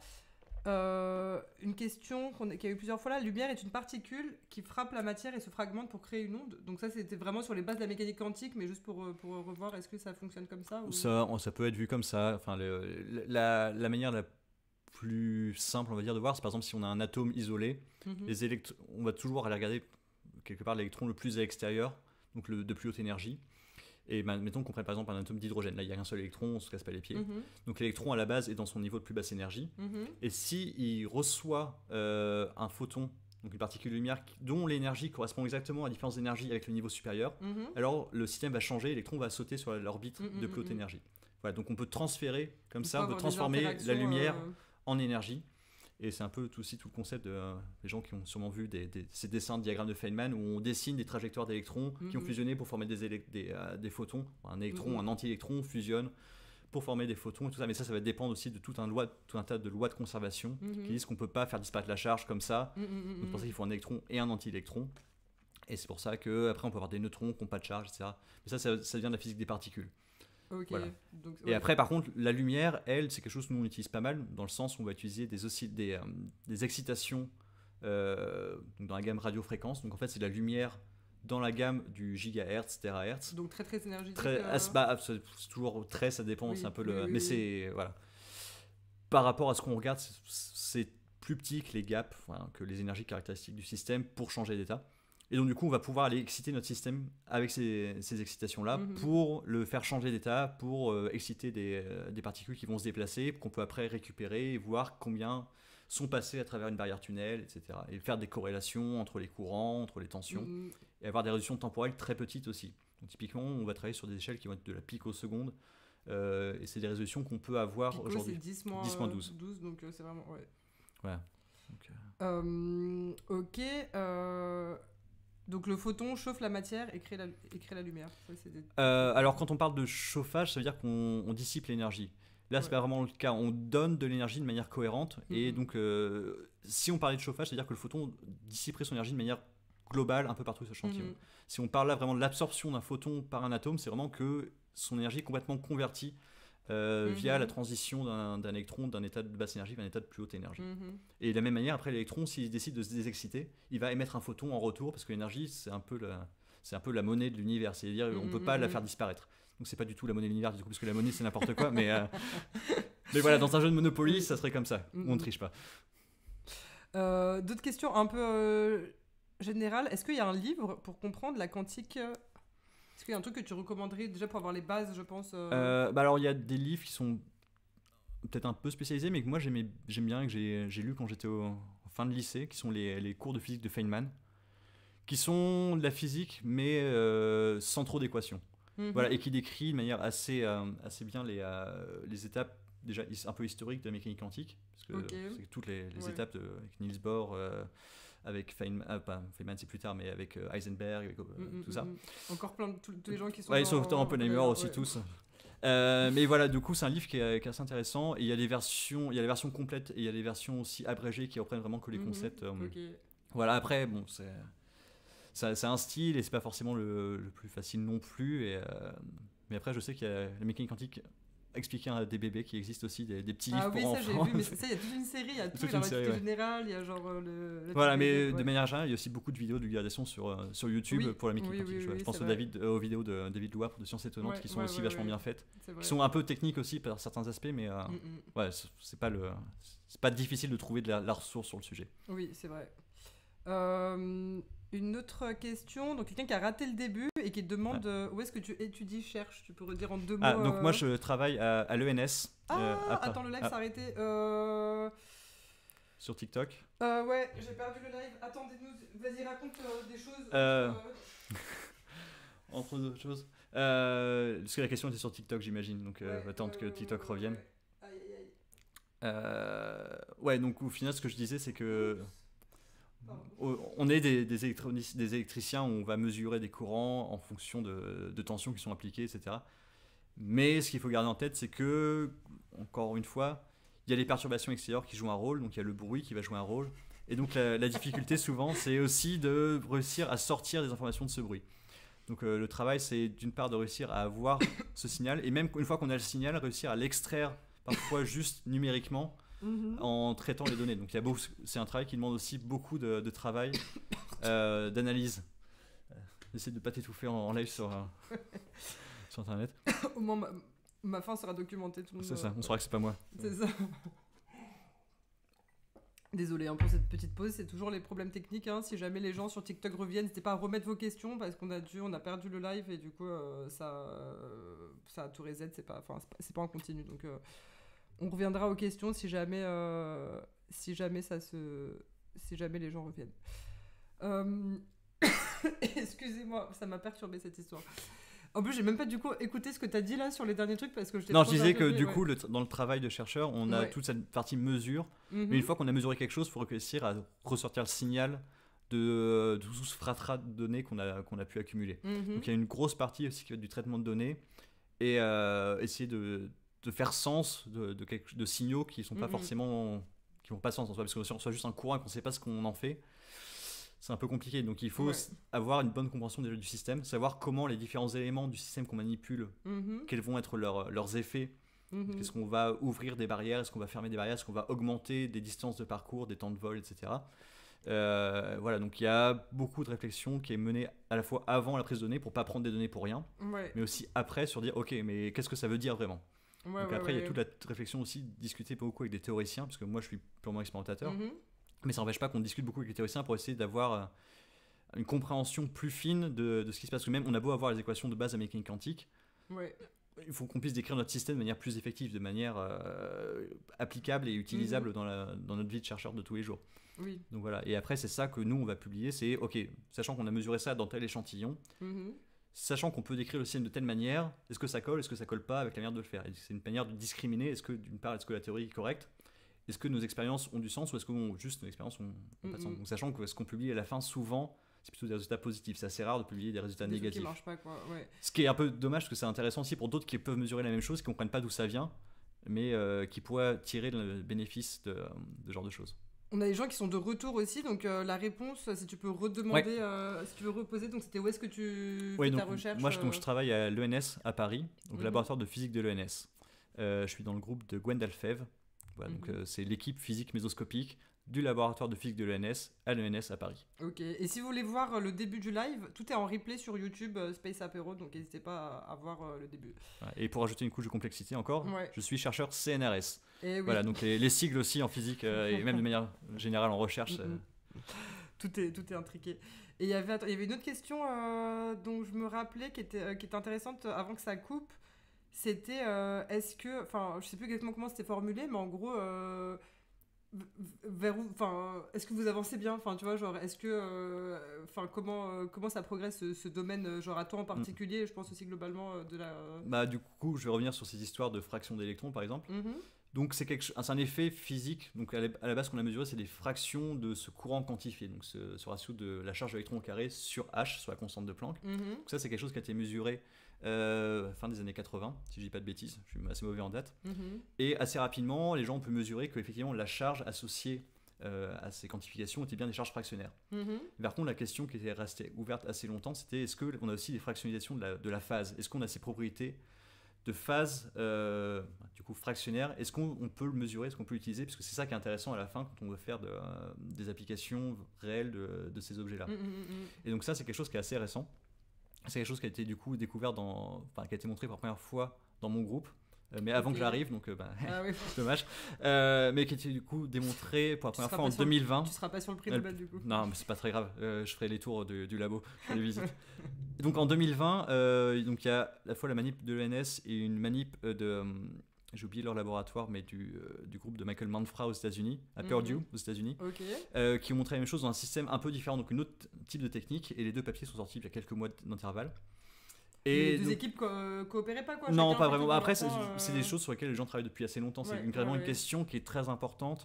une question qui a eu plusieurs fois là. La lumière est une particule qui frappe la matière et se fragmente pour créer une onde. Donc ça, c'était vraiment sur les bases de la mécanique quantique, mais juste pour revoir, est-ce que ça fonctionne comme ça ou... Ça peut être vu comme ça. Enfin, la manière la plus simple, on va dire, de voir, c'est par exemple si on a un atome isolé, Mhm. on va toujours aller regarder quelque part l'électron le plus à l'extérieur, donc de plus haute énergie. Et mettons qu'on prenne par exemple un atome d'hydrogène. Là, il n'y a qu'un seul électron, on ne se casse pas les pieds. Mhm. Donc l'électron à la base est dans son niveau de plus basse énergie. Mhm. Et s'il reçoit un photon, donc une particule de lumière dont l'énergie correspond exactement à la différence d'énergie avec le niveau supérieur, Mhm. alors le système va changer, l'électron va sauter sur l'orbite de plus haute énergie. Voilà, donc on peut transférer comme ça, on peut avoir des transformer la interactions, lumière en énergie. Et c'est un peu aussi tout le concept de les gens qui ont sûrement vu ces dessins de diagrammes de Feynman où on dessine des trajectoires d'électrons qui ont fusionné pour former des photons. Un électron, un anti-électron fusionne pour former des photons et tout ça. Mais ça va dépendre aussi de tout un tas de lois de conservation qui disent qu'on ne peut pas faire disparaître la charge comme ça. Donc c'est pour ça qu'il faut un électron et un anti-électron. Et c'est pour ça qu'après on peut avoir des neutrons qui n'ont pas de charge, etc. Mais ça vient de la physique des particules. Ok. Voilà. Donc, Et après, par contre, la lumière, elle, c'est quelque chose que nous on utilise pas mal, dans le sens où on va utiliser des excitations donc dans la gamme radiofréquence. Donc en fait, c'est de la lumière dans la gamme du gigahertz, terahertz. Donc très énergétique. C'est toujours très, ça dépend, Oui, c'est un peu oui, oui, mais oui. c'est. Voilà. Par rapport à ce qu'on regarde, c'est plus petit que les gaps, que les énergies caractéristiques du système pour changer d'état. Et donc, du coup, on va pouvoir aller exciter notre système avec ces excitations-là pour le faire changer d'état, pour exciter des particules qui vont se déplacer, qu'on peut après récupérer et voir combien sont passés à travers une barrière tunnel, etc. Et faire des corrélations entre les courants, entre les tensions, et avoir des résolutions temporelles très petites aussi. Donc, typiquement, on va travailler sur des échelles qui vont être de la picoseconde, et c'est des résolutions qu'on peut avoir Pico, aujourd'hui. c'est 10 12. Donc c'est vraiment... Ouais. Voilà. Donc, ok. Donc le photon chauffe la matière et crée la lumière. Ça, alors quand on parle de chauffage, ça veut dire qu'on dissipe l'énergie. Là, c'est pas vraiment le cas. On donne de l'énergie de manière cohérente. Et donc, si on parlait de chauffage, c'est-à-dire que le photon dissiperait son énergie de manière globale un peu partout sur l'échantillon. Si on parle là vraiment de l'absorption d'un photon par un atome, c'est vraiment que son énergie est complètement convertie via la transition d'un électron d'un état de basse énergie vers un état de plus haute énergie. Et de la même manière, après l'électron, s'il décide de se désexciter, il va émettre un photon en retour parce que l'énergie, c'est un peu la monnaie de l'univers. C'est-à-dire on ne peut pas la faire disparaître. Donc c'est pas du tout la monnaie de l'univers, du coup, parce que la monnaie c'est n'importe quoi. Mais voilà, dans un jeu de Monopoly, ça serait comme ça. On ne triche pas. D'autres questions un peu générales. Est-ce qu'il y a un livre pour comprendre la quantique? Est-ce qu'il y a un truc que tu recommanderais déjà pour avoir les bases, je pense Alors, il y a des livres qui sont peut-être un peu spécialisés, mais que moi j'aime bien, que j'ai lu quand j'étais en fin de lycée, qui sont les cours de physique de Feynman, qui sont de la physique, mais sans trop d'équations. Voilà, et qui décrit de manière assez bien les étapes déjà un peu historiques de la mécanique quantique, parce que c'est toutes les étapes avec Niels Bohr, avec Feynman c'est plus tard, mais avec Heisenberg, avec, tout ça. Encore plein de tous les gens qui sont ils sont en Oppenheimer aussi tous. Mais voilà, du coup, c'est un livre qui est assez intéressant. Et il y a les versions complètes et il y a les versions aussi abrégées qui reprennent vraiment que les concepts. Voilà, après, bon, c'est un style et c'est pas forcément le plus facile non plus. Mais après, je sais qu'il y a la mécanique quantique expliquer à des bébés qui existent aussi des petits livres pour enfants. Ah oui, ça j'ai vu, mais c'est ça, il y a toute une série, il y a tout, la relativité générale, il y a genre le... Voilà, mais de manière générale, il y a aussi beaucoup de vidéos de vulgarisation sur YouTube pour la mécanique quantique. Je pense aux vidéos de David Loire de Sciences Étonnantes qui sont aussi vachement bien faites, qui sont un peu techniques aussi par certains aspects, mais c'est pas difficile de trouver de la ressource sur le sujet. Oui, c'est vrai. Une autre question, donc quelqu'un qui a raté le début et qui te demande où est-ce que tu étudies, cherches, tu peux redire en 2 mots. Donc moi je travaille à l'ENS. Attends, le live s'est arrêté. Sur TikTok. Ouais, j'ai perdu le live. Attendez-nous, vas-y, raconte des choses. Entre d'autres choses. Parce que la question était sur TikTok, j'imagine, donc attendre que TikTok revienne. Ouais, donc au final, ce que je disais, c'est que on est des électriciens où on va mesurer des courants en fonction de tensions qui sont appliquées, etc. Mais ce qu'il faut garder en tête, c'est que, encore une fois, il y a les perturbations extérieures qui jouent un rôle, donc il y a le bruit qui va jouer un rôle. Et donc la difficulté souvent, c'est aussi de réussir à sortir des informations de ce bruit. Donc le travail, c'est d'une part de réussir à avoir ce signal, et même une fois qu'on a le signal, réussir à l'extraire parfois juste numériquement, en traitant les données. Donc c'est un travail qui demande aussi beaucoup de travail, d'analyse. J'essaie de ne pas t'étouffer en live sur internet. Au moins ma fin sera documentée, tout le monde. C'est ça, on saura que c'est pas moi. C'est ça. Désolé pour cette petite pause, c'est toujours les problèmes techniques. Si jamais les gens sur TikTok reviennent, n'hésitez pas à remettre vos questions parce qu'on a perdu le live et du coup ça a tout reset, c'est pas en continu. Donc on reviendra aux questions si jamais les gens reviennent. Excusez-moi, ça m'a perturbé cette histoire. En plus, j'ai même pas du coup écouté ce que tu as dit là sur les derniers trucs parce que je disais que du coup, dans le travail de chercheur, on a toute cette partie mesure. Mais une fois qu'on a mesuré quelque chose, il faut réussir à ressortir le signal de tout ce fratras de données qu'on a pu accumuler. Donc il y a une grosse partie aussi qui va être du traitement de données et essayer de faire sens de signaux qui sont pas forcément, qui n'ont pas de sens en soi, parce que si on reçoit juste un courant et qu'on ne sait pas ce qu'on en fait, c'est un peu compliqué. Donc il faut avoir une bonne compréhension du système, savoir comment les différents éléments du système qu'on manipule, quels vont être leurs effets. Est-ce qu'on va ouvrir des barrières, est-ce qu'on va fermer des barrières, est-ce qu'on va augmenter des distances de parcours, des temps de vol, etc. Voilà, donc il y a beaucoup de réflexion qui est menée à la fois avant la prise de données pour pas prendre des données pour rien, mais aussi après sur dire ok, mais qu'est-ce que ça veut dire vraiment. Donc après il y a toute la réflexion aussi, discuter beaucoup avec des théoriciens, parce que moi je suis purement expérimentateur, mais ça n'empêche pas qu'on discute beaucoup avec les théoriciens pour essayer d'avoir une compréhension plus fine de ce qui se passe. Même on a beau avoir les équations de base de mécanique quantique, il faut qu'on puisse décrire notre système de manière plus effective, de manière applicable et utilisable dans notre vie de chercheur de tous les jours. Oui. Donc voilà. Et après, c'est ça que nous, on va publier. C'est, OK, sachant qu'on a mesuré ça dans tel échantillon, sachant qu'on peut décrire le système de telle manière, est-ce que ça colle, est-ce que ça colle pas avec la manière de le faire? C'est une manière de discriminer, d'une part, est-ce que la théorie est correcte? Est-ce que nos expériences ont du sens ou est-ce que juste nos expériences ont pas de sens? Donc, sachant que ce qu'on publie à la fin, souvent, c'est plutôt des résultats positifs. C'est assez rare de publier des résultats négatifs. Qui marchent pas, quoi. Ouais. Ce qui est un peu dommage, parce que c'est intéressant aussi pour d'autres qui peuvent mesurer la même chose, qui ne comprennent pas d'où ça vient, mais qui pourraient tirer le bénéfice de ce genre de choses. On a des gens qui sont de retour aussi, donc la réponse, si tu peux redemander, si tu veux reposer, donc c'était où est-ce que tu fais ta recherche? Moi, je travaille à l'ENS à Paris, donc le laboratoire de physique de l'ENS. Je suis dans le groupe de Gwendal Fèvre. Voilà, donc c'est l'équipe physique mésoscopique du laboratoire de physique de l'ENS à l'ENS à Paris. Ok, et si vous voulez voir le début du live, tout est en replay sur YouTube, Space Apéro, donc n'hésitez pas à voir le début. Et pour ajouter une couche de complexité encore, je suis chercheur CNRS. Et voilà, donc les sigles aussi en physique et même de manière générale en recherche. Tout est intriqué. Et il y avait une autre question dont je me rappelais qui était intéressante avant que ça coupe. C'était est-ce que, enfin, je sais plus exactement comment c'était formulé, mais en gros, vers où, enfin, est-ce que vous avancez bien, enfin, tu vois, genre, est-ce que, enfin, comment ça progresse ce domaine, genre à toi en particulier, je pense aussi globalement de la. Bah du coup, je vais revenir sur ces histoires de fractions d'électrons, par exemple. Donc c'est un effet physique. Donc à la base, ce qu'on a mesuré, c'est des fractions de ce courant quantifié. Donc ce ratio de la charge d'électrons au carré sur H, sur la constante de Planck. Donc ça, c'est quelque chose qui a été mesuré fin des années 80, si je dis pas de bêtises. Je suis assez mauvais en date. Et assez rapidement, les gens ont pu mesurer qu'effectivement la charge associée à ces quantifications était bien des charges fractionnaires. Par contre, la question qui était restée ouverte assez longtemps, c'était est-ce qu'on a aussi des fractionnisations de la phase? Est-ce qu'on a ces propriétés de phase du coup fractionnaire? Est-ce qu'on peut le mesurer, est-ce qu'on peut l'utiliser? Parce que c'est ça qui est intéressant à la fin quand on veut faire des applications réelles de ces objets-là. Et donc ça, c'est quelque chose qui est assez récent. C'est quelque chose qui a été du coup découvert qui a été montré pour la première fois dans mon groupe, mais avant que j'arrive, donc dommage. Mais qui a été du coup démontré pour la première fois en 2020. Tu seras pas sur le prix Nobel du coup. Non, mais c'est pas très grave. Je ferai les tours du labo, je ferai les visites. Donc en 2020, donc il y a à la fois la manip de l'ENS et une manip j'ai oublié leur laboratoire, mais du groupe de Michael Manfra aux États-Unis, à Purdue aux États-Unis, qui ont montré la même chose dans un système un peu différent, donc une autre type de technique, et les deux papiers sont sortis il y a quelques mois d'intervalle. Et les deux équipes coopéraient pas, quoi? Non, pas vraiment. Après, c'est des choses sur lesquelles les gens travaillent depuis assez longtemps. C'est vraiment une question qui est très importante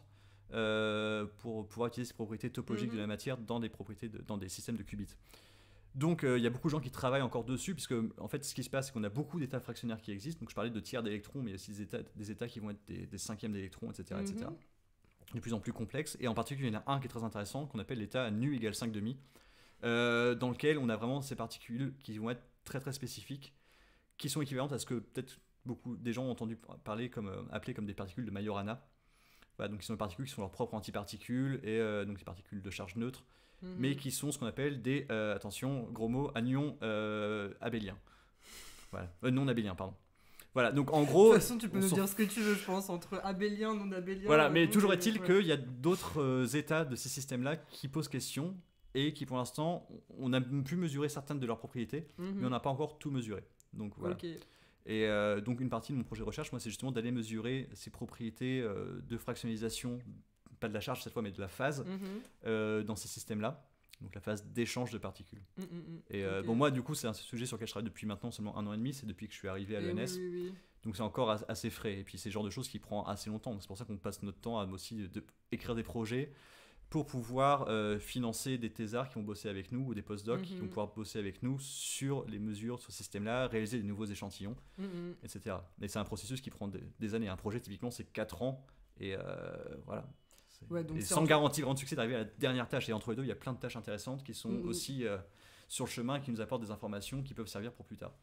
pour pouvoir utiliser ces propriétés topologiques de la matière dans des systèmes de qubits. Donc il y a beaucoup de gens qui travaillent encore dessus, puisque en fait ce qui se passe, c'est qu'on a beaucoup d'états fractionnaires qui existent. Donc je parlais de tiers d'électrons, mais il y a aussi des états qui vont être des cinquièmes d'électrons, etc., etc. De plus en plus complexes. Et en particulier, il y en a un qui est très intéressant, qu'on appelle l'état nu égale 5,5, dans lequel on a vraiment ces particules qui vont être très très spécifiques, qui sont équivalentes à ce que peut-être beaucoup des gens ont entendu parler appeler comme des particules de Majorana. Voilà, donc qui sont des particules qui sont leurs propres antiparticules, et donc des particules de charge neutre, mais qui sont ce qu'on appelle des, attention, gros mot, anions abéliens. Voilà, non abéliens, pardon. Voilà, donc en gros... De toute façon, tu peux nous dire ce que tu veux, je pense, entre abélien, non abélien... Voilà, mais toujours est-il qu'il y a d'autres états de ces systèmes-là qui posent question, et qui pour l'instant, on a pu mesurer certaines de leurs propriétés, mais on n'a pas encore tout mesuré. Donc voilà. Et donc une partie de mon projet de recherche, moi, c'est justement d'aller mesurer ces propriétés de fractionnalisation, pas de la charge cette fois, mais de la phase dans ces systèmes-là. Donc la phase d'échange de particules. Et bon, moi, du coup, c'est un sujet sur lequel je travaille depuis maintenant seulement 1 an et demi, c'est depuis que je suis arrivé à l'ENS. Donc c'est encore assez frais. Et puis c'est le genre de choses qui prend assez longtemps. Donc c'est pour ça qu'on passe notre temps à aussi écrire des projets pour pouvoir financer des thésards qui vont bosser avec nous, ou des postdocs qui vont pouvoir bosser avec nous sur les mesures sur ce système-là, réaliser des nouveaux échantillons, etc. Mais c'est un processus qui prend des années. Un projet, typiquement, c'est 4 ans. Et voilà. Donc et sans garantie de grand succès d'arriver à la dernière tâche. Et entre les deux, il y a plein de tâches intéressantes qui sont aussi sur le chemin, qui nous apportent des informations qui peuvent servir pour plus tard.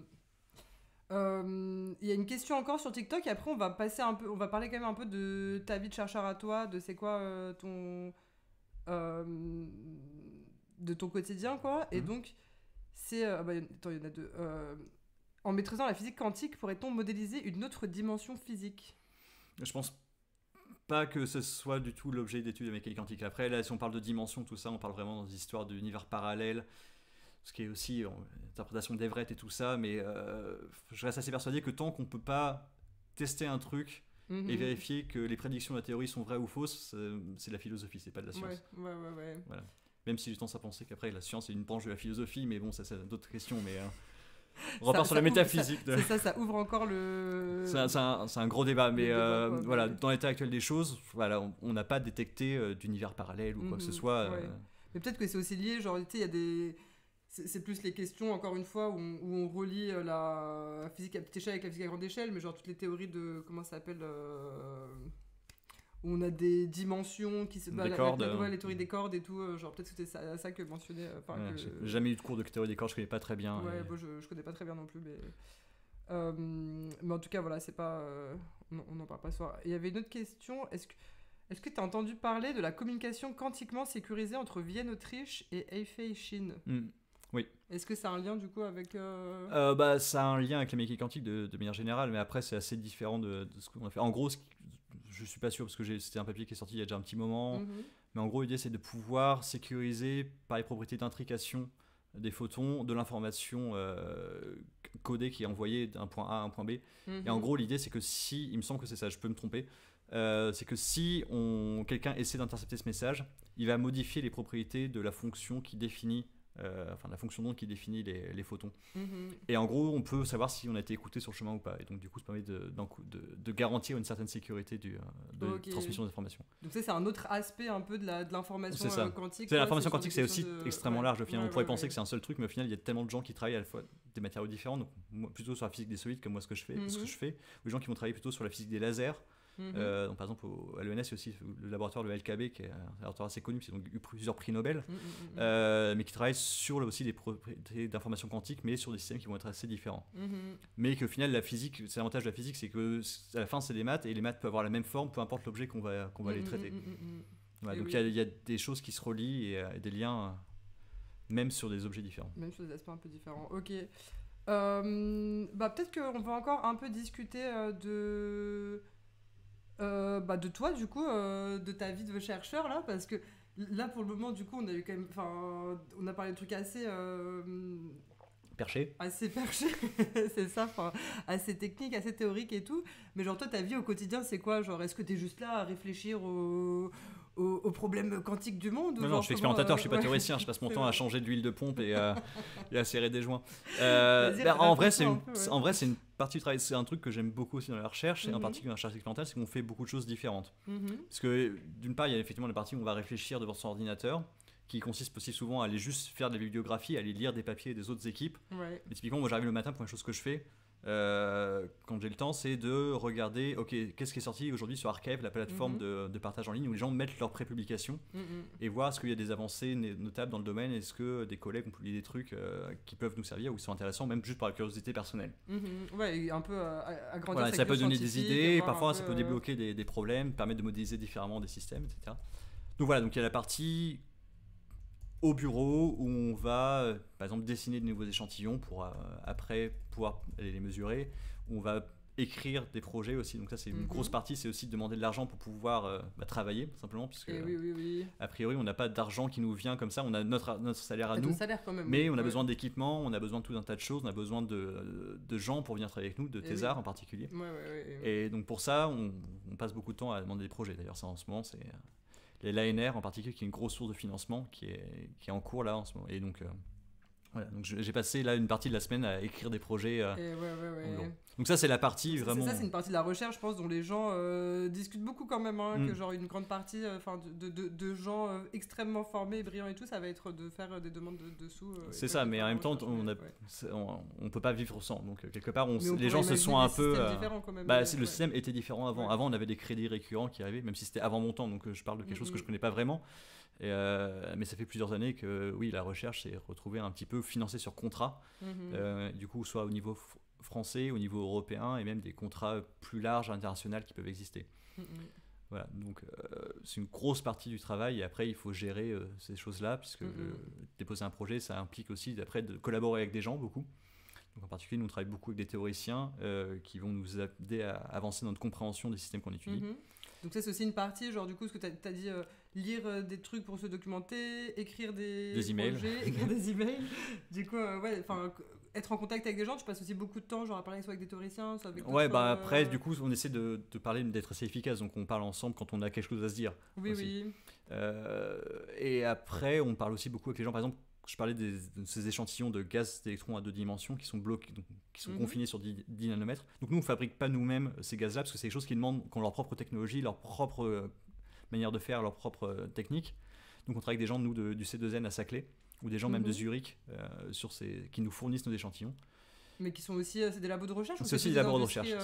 Il y a une question encore sur TikTok, et après on va parler quand même un peu de ta vie de chercheur à toi, de c'est quoi de ton quotidien, quoi. Et donc c'est attends, il y en a deux. En maîtrisant la physique quantique, pourrait-on modéliser une autre dimension physique? Je pense pas que ce soit du tout l'objet d'étude de mécanique quantique. Après, là, si on parle de dimensions, tout ça, on parle vraiment dans des histoires d'univers parallèles, ce qui est aussi l'interprétation d'Everett et tout ça, mais je reste assez persuadé que tant qu'on peut pas tester un truc et vérifier que les prédictions de la théorie sont vraies ou fausses, c'est de la philosophie, c'est pas de la science. Ouais. Voilà. Même si j'ai tendance à penser qu'après la science est une branche de la philosophie, mais bon, ça c'est d'autres questions, mais on repart sur la métaphysique. Ça ouvre encore le... C'est un gros débat, mais voilà, ouais. dans l'état actuel des choses, voilà, on n'a pas détecté d'univers parallèle ou quoi que ce soit. Ouais. Mais peut-être que c'est aussi lié, genre, tu sais, il y a des... C'est plus les questions, encore une fois, où on relie la physique à petite échelle avec la physique à grande échelle, mais genre toutes les théories de... Comment ça s'appelle où on a des dimensions qui se... Des cordes. Les théories des cordes et tout, genre peut-être que c'était ça que mentionnait... J'ai jamais eu de cours de théorie des cordes, je connais pas très bien. Ouais, bon, je connais pas très bien non plus, mais en tout cas, voilà, c'est pas... on n'en parle pas ce soir. Il y avait une autre question, est-ce que tu as entendu parler de la communication quantiquement sécurisée entre Vienne, Autriche et Hefei, Chine? Oui. Est-ce que ça a un lien du coup avec... Ça a un lien avec la mécanique quantique de manière générale, mais après c'est assez différent de ce qu'on a fait. En gros, je suis pas sûr parce que c'était un papier qui est sorti il y a déjà un petit moment, mais en gros l'idée c'est de pouvoir sécuriser par les propriétés d'intrication des photons de l'information codée qui est envoyée d'un point A à un point B. Et en gros l'idée c'est que si, il me semble que c'est ça, je peux me tromper, c'est que si quelqu'un essaie d'intercepter ce message, il va modifier les propriétés de la fonction qui définit la fonction d'onde qui définit les photons. Et en gros, on peut savoir si on a été écouté sur le chemin ou pas. Et donc, du coup, ça permet de garantir une certaine sécurité de transmission d'informations. Donc, ça, c'est un autre aspect un peu de l'information quantique. L'information quantique, c'est aussi extrêmement large. Au final, on pourrait penser que c'est un seul truc, mais au final, il y a tellement de gens qui travaillent à la fois des matériaux différents, donc moi, plutôt sur la physique des solides, comme moi, ce que je fais, ou des gens qui vont travailler plutôt sur la physique des lasers. Donc, par exemple, à l'ENS, il y a aussi le laboratoire de LKB, qui est un laboratoire assez connu, qui a eu plusieurs prix Nobel, mais qui travaille sur aussi des propriétés d'information quantique, mais sur des systèmes qui vont être assez différents. Mais qu'au final, la physique, c'est l'avantage de la physique, c'est que à la fin, c'est des maths, et les maths peuvent avoir la même forme, peu importe l'objet qu'on va les traiter. Voilà, donc il y a des choses qui se relient et des liens, même sur des objets différents. Même sur des aspects un peu différents. Ok. Peut-être qu'on va encore un peu discuter de toi du coup, de ta vie de chercheur là, parce que là pour le moment du coup on a eu quand même, on a parlé de trucs assez perché, c'est ça, assez technique, assez théorique et tout, mais genre toi ta vie au quotidien c'est quoi, genre est-ce que t'es juste là à réfléchir aux problèmes quantiques du monde? Non, je suis expérimentateur, je suis pas théoricien, je passe mon temps à changer d'huile de pompe et à serrer des joints. En vrai, c'est une partie du travail, c'est un truc que j'aime beaucoup aussi dans la recherche, et en particulier dans la recherche expérimentale, c'est qu'on fait beaucoup de choses différentes. Parce que d'une part, il y a effectivement la partie où on va réfléchir devant son ordinateur, qui consiste aussi souvent à aller juste faire de la bibliographie, à aller lire des papiers des autres équipes. Et typiquement, moi j'arrive le matin, première chose que je fais, quand j'ai le temps, c'est de regarder qu'est-ce qui est sorti aujourd'hui sur Archive, la plateforme de partage en ligne où les gens mettent leurs prépublications et voir est-ce qu'il y a des avancées notables dans le domaine, est-ce que des collègues ont publié des trucs qui peuvent nous servir ou qui sont intéressants, même juste par la curiosité personnelle. Ouais, un peu agrandir voilà, ça peut donner des idées, parfois ça peut débloquer des problèmes, permettre de modéliser différemment des systèmes, etc. Donc voilà, donc il y a la partie au bureau où on va par exemple dessiner de nouveaux échantillons pour après pouvoir les mesurer, on va écrire des projets aussi, donc ça c'est une grosse partie, c'est aussi de demander de l'argent pour pouvoir travailler simplement, puisque a priori on n'a pas d'argent qui nous vient comme ça, on a notre salaire à nous, quand même, mais on a besoin d'équipement, on a besoin de tout un tas de choses, on a besoin de gens pour venir travailler avec nous, de thésards en particulier, et donc pour ça on passe beaucoup de temps à demander des projets. D'ailleurs ça en ce moment c'est l'ANR en particulier qui est une grosse source de financement qui est en cours là en ce moment, et donc voilà, donc j'ai passé là une partie de la semaine à écrire des projets. Donc ça c'est la partie vraiment. Ça c'est une partie de la recherche, je pense, dont les gens discutent beaucoup quand même, que genre une grande partie, de gens extrêmement formés, brillants et tout, ça va être de faire des demandes de sous. C'est ça, mais en même temps on peut pas vivre sans. Donc quelque part les gens se sont un peu. Le système était différent avant. Avant on avait des crédits récurrents qui arrivaient, même si c'était avant mon temps. Donc je parle de quelque chose que je connais pas vraiment. Mais ça fait plusieurs années que oui, la recherche s'est retrouvée un petit peu financée sur contrat, du coup soit au niveau français, au niveau européen, et même des contrats plus larges internationaux qui peuvent exister. Voilà, donc c'est une grosse partie du travail, et après il faut gérer ces choses-là, puisque déposer un projet, ça implique aussi après de collaborer avec des gens beaucoup. Donc en particulier, nous on travaille beaucoup avec des théoriciens qui vont nous aider à avancer dans notre compréhension des systèmes qu'on étudie. Donc ça, c'est aussi une partie, genre du coup, ce que tu as dit, lire des trucs pour se documenter, écrire des emails. projets, écrire des emails. Du coup, être en contact avec des gens, tu passes aussi beaucoup de temps, genre à parler soit avec des théoriciens, soit avec d'autres... Après, du coup, on essaie de parler, d'être assez efficace, donc on parle ensemble quand on a quelque chose à se dire. Oui, aussi. Et après, on parle aussi beaucoup avec les gens, par exemple, je parlais de ces échantillons de gaz d'électrons à 2 dimensions qui sont bloqués, donc, qui sont confinés sur 10 nanomètres. Donc nous, on ne fabrique pas nous-mêmes ces gaz-là, parce que c'est des choses qui demandent ont leur propre technologie, leur propre manière de faire, leur propre technique. Donc on travaille avec des gens, nous, du C2N à Saclay, ou des gens même de Zurich, qui nous fournissent nos échantillons. Mais qui sont aussi c'est des labos de recherche. C'est aussi des labos de recherche.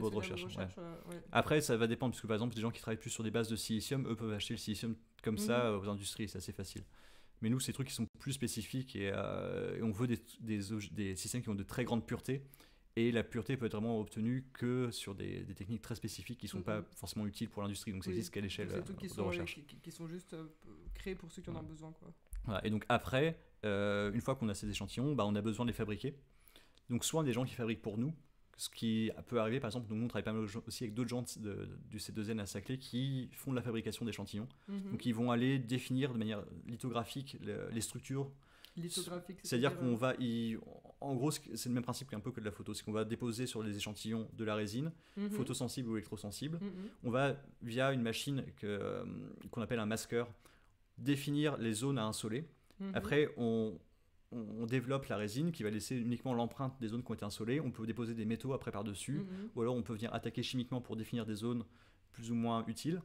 Après, ça va dépendre, parce que par exemple, des gens qui travaillent plus sur des bases de silicium, eux peuvent acheter le silicium comme ça aux industries, c'est assez facile. Mais nous, c'est des trucs qui sont plus spécifiques et on veut des systèmes qui ont de très grande pureté. Et la pureté peut être vraiment obtenue que sur des techniques très spécifiques qui ne sont pas forcément utiles pour l'industrie. Donc, c'est juste qu'à l'échelle de recherche. Qui sont juste créés pour ceux qui en ont besoin. Quoi. Voilà. Et donc, après, une fois qu'on a ces échantillons, on a besoin de les fabriquer. Donc, soit des gens qui fabriquent pour nous, ce qui peut arriver, par exemple, nous on travaille pas mal aussi avec d'autres gens du C2N à Saclay qui font de la fabrication d'échantillons. Donc ils vont aller définir de manière lithographique les structures. C'est-à-dire qu'on va, en gros, c'est le même principe qu'un peu que de la photo, c'est qu'on va déposer sur les échantillons de la résine, photosensible ou électrosensible. On va, via une machine qu'on appelle un masqueur, définir les zones à insoler. Après, on développe la résine qui va laisser uniquement l'empreinte des zones qui ont été insolées. On peut déposer des métaux après par-dessus, ou alors on peut venir attaquer chimiquement pour définir des zones plus ou moins utiles.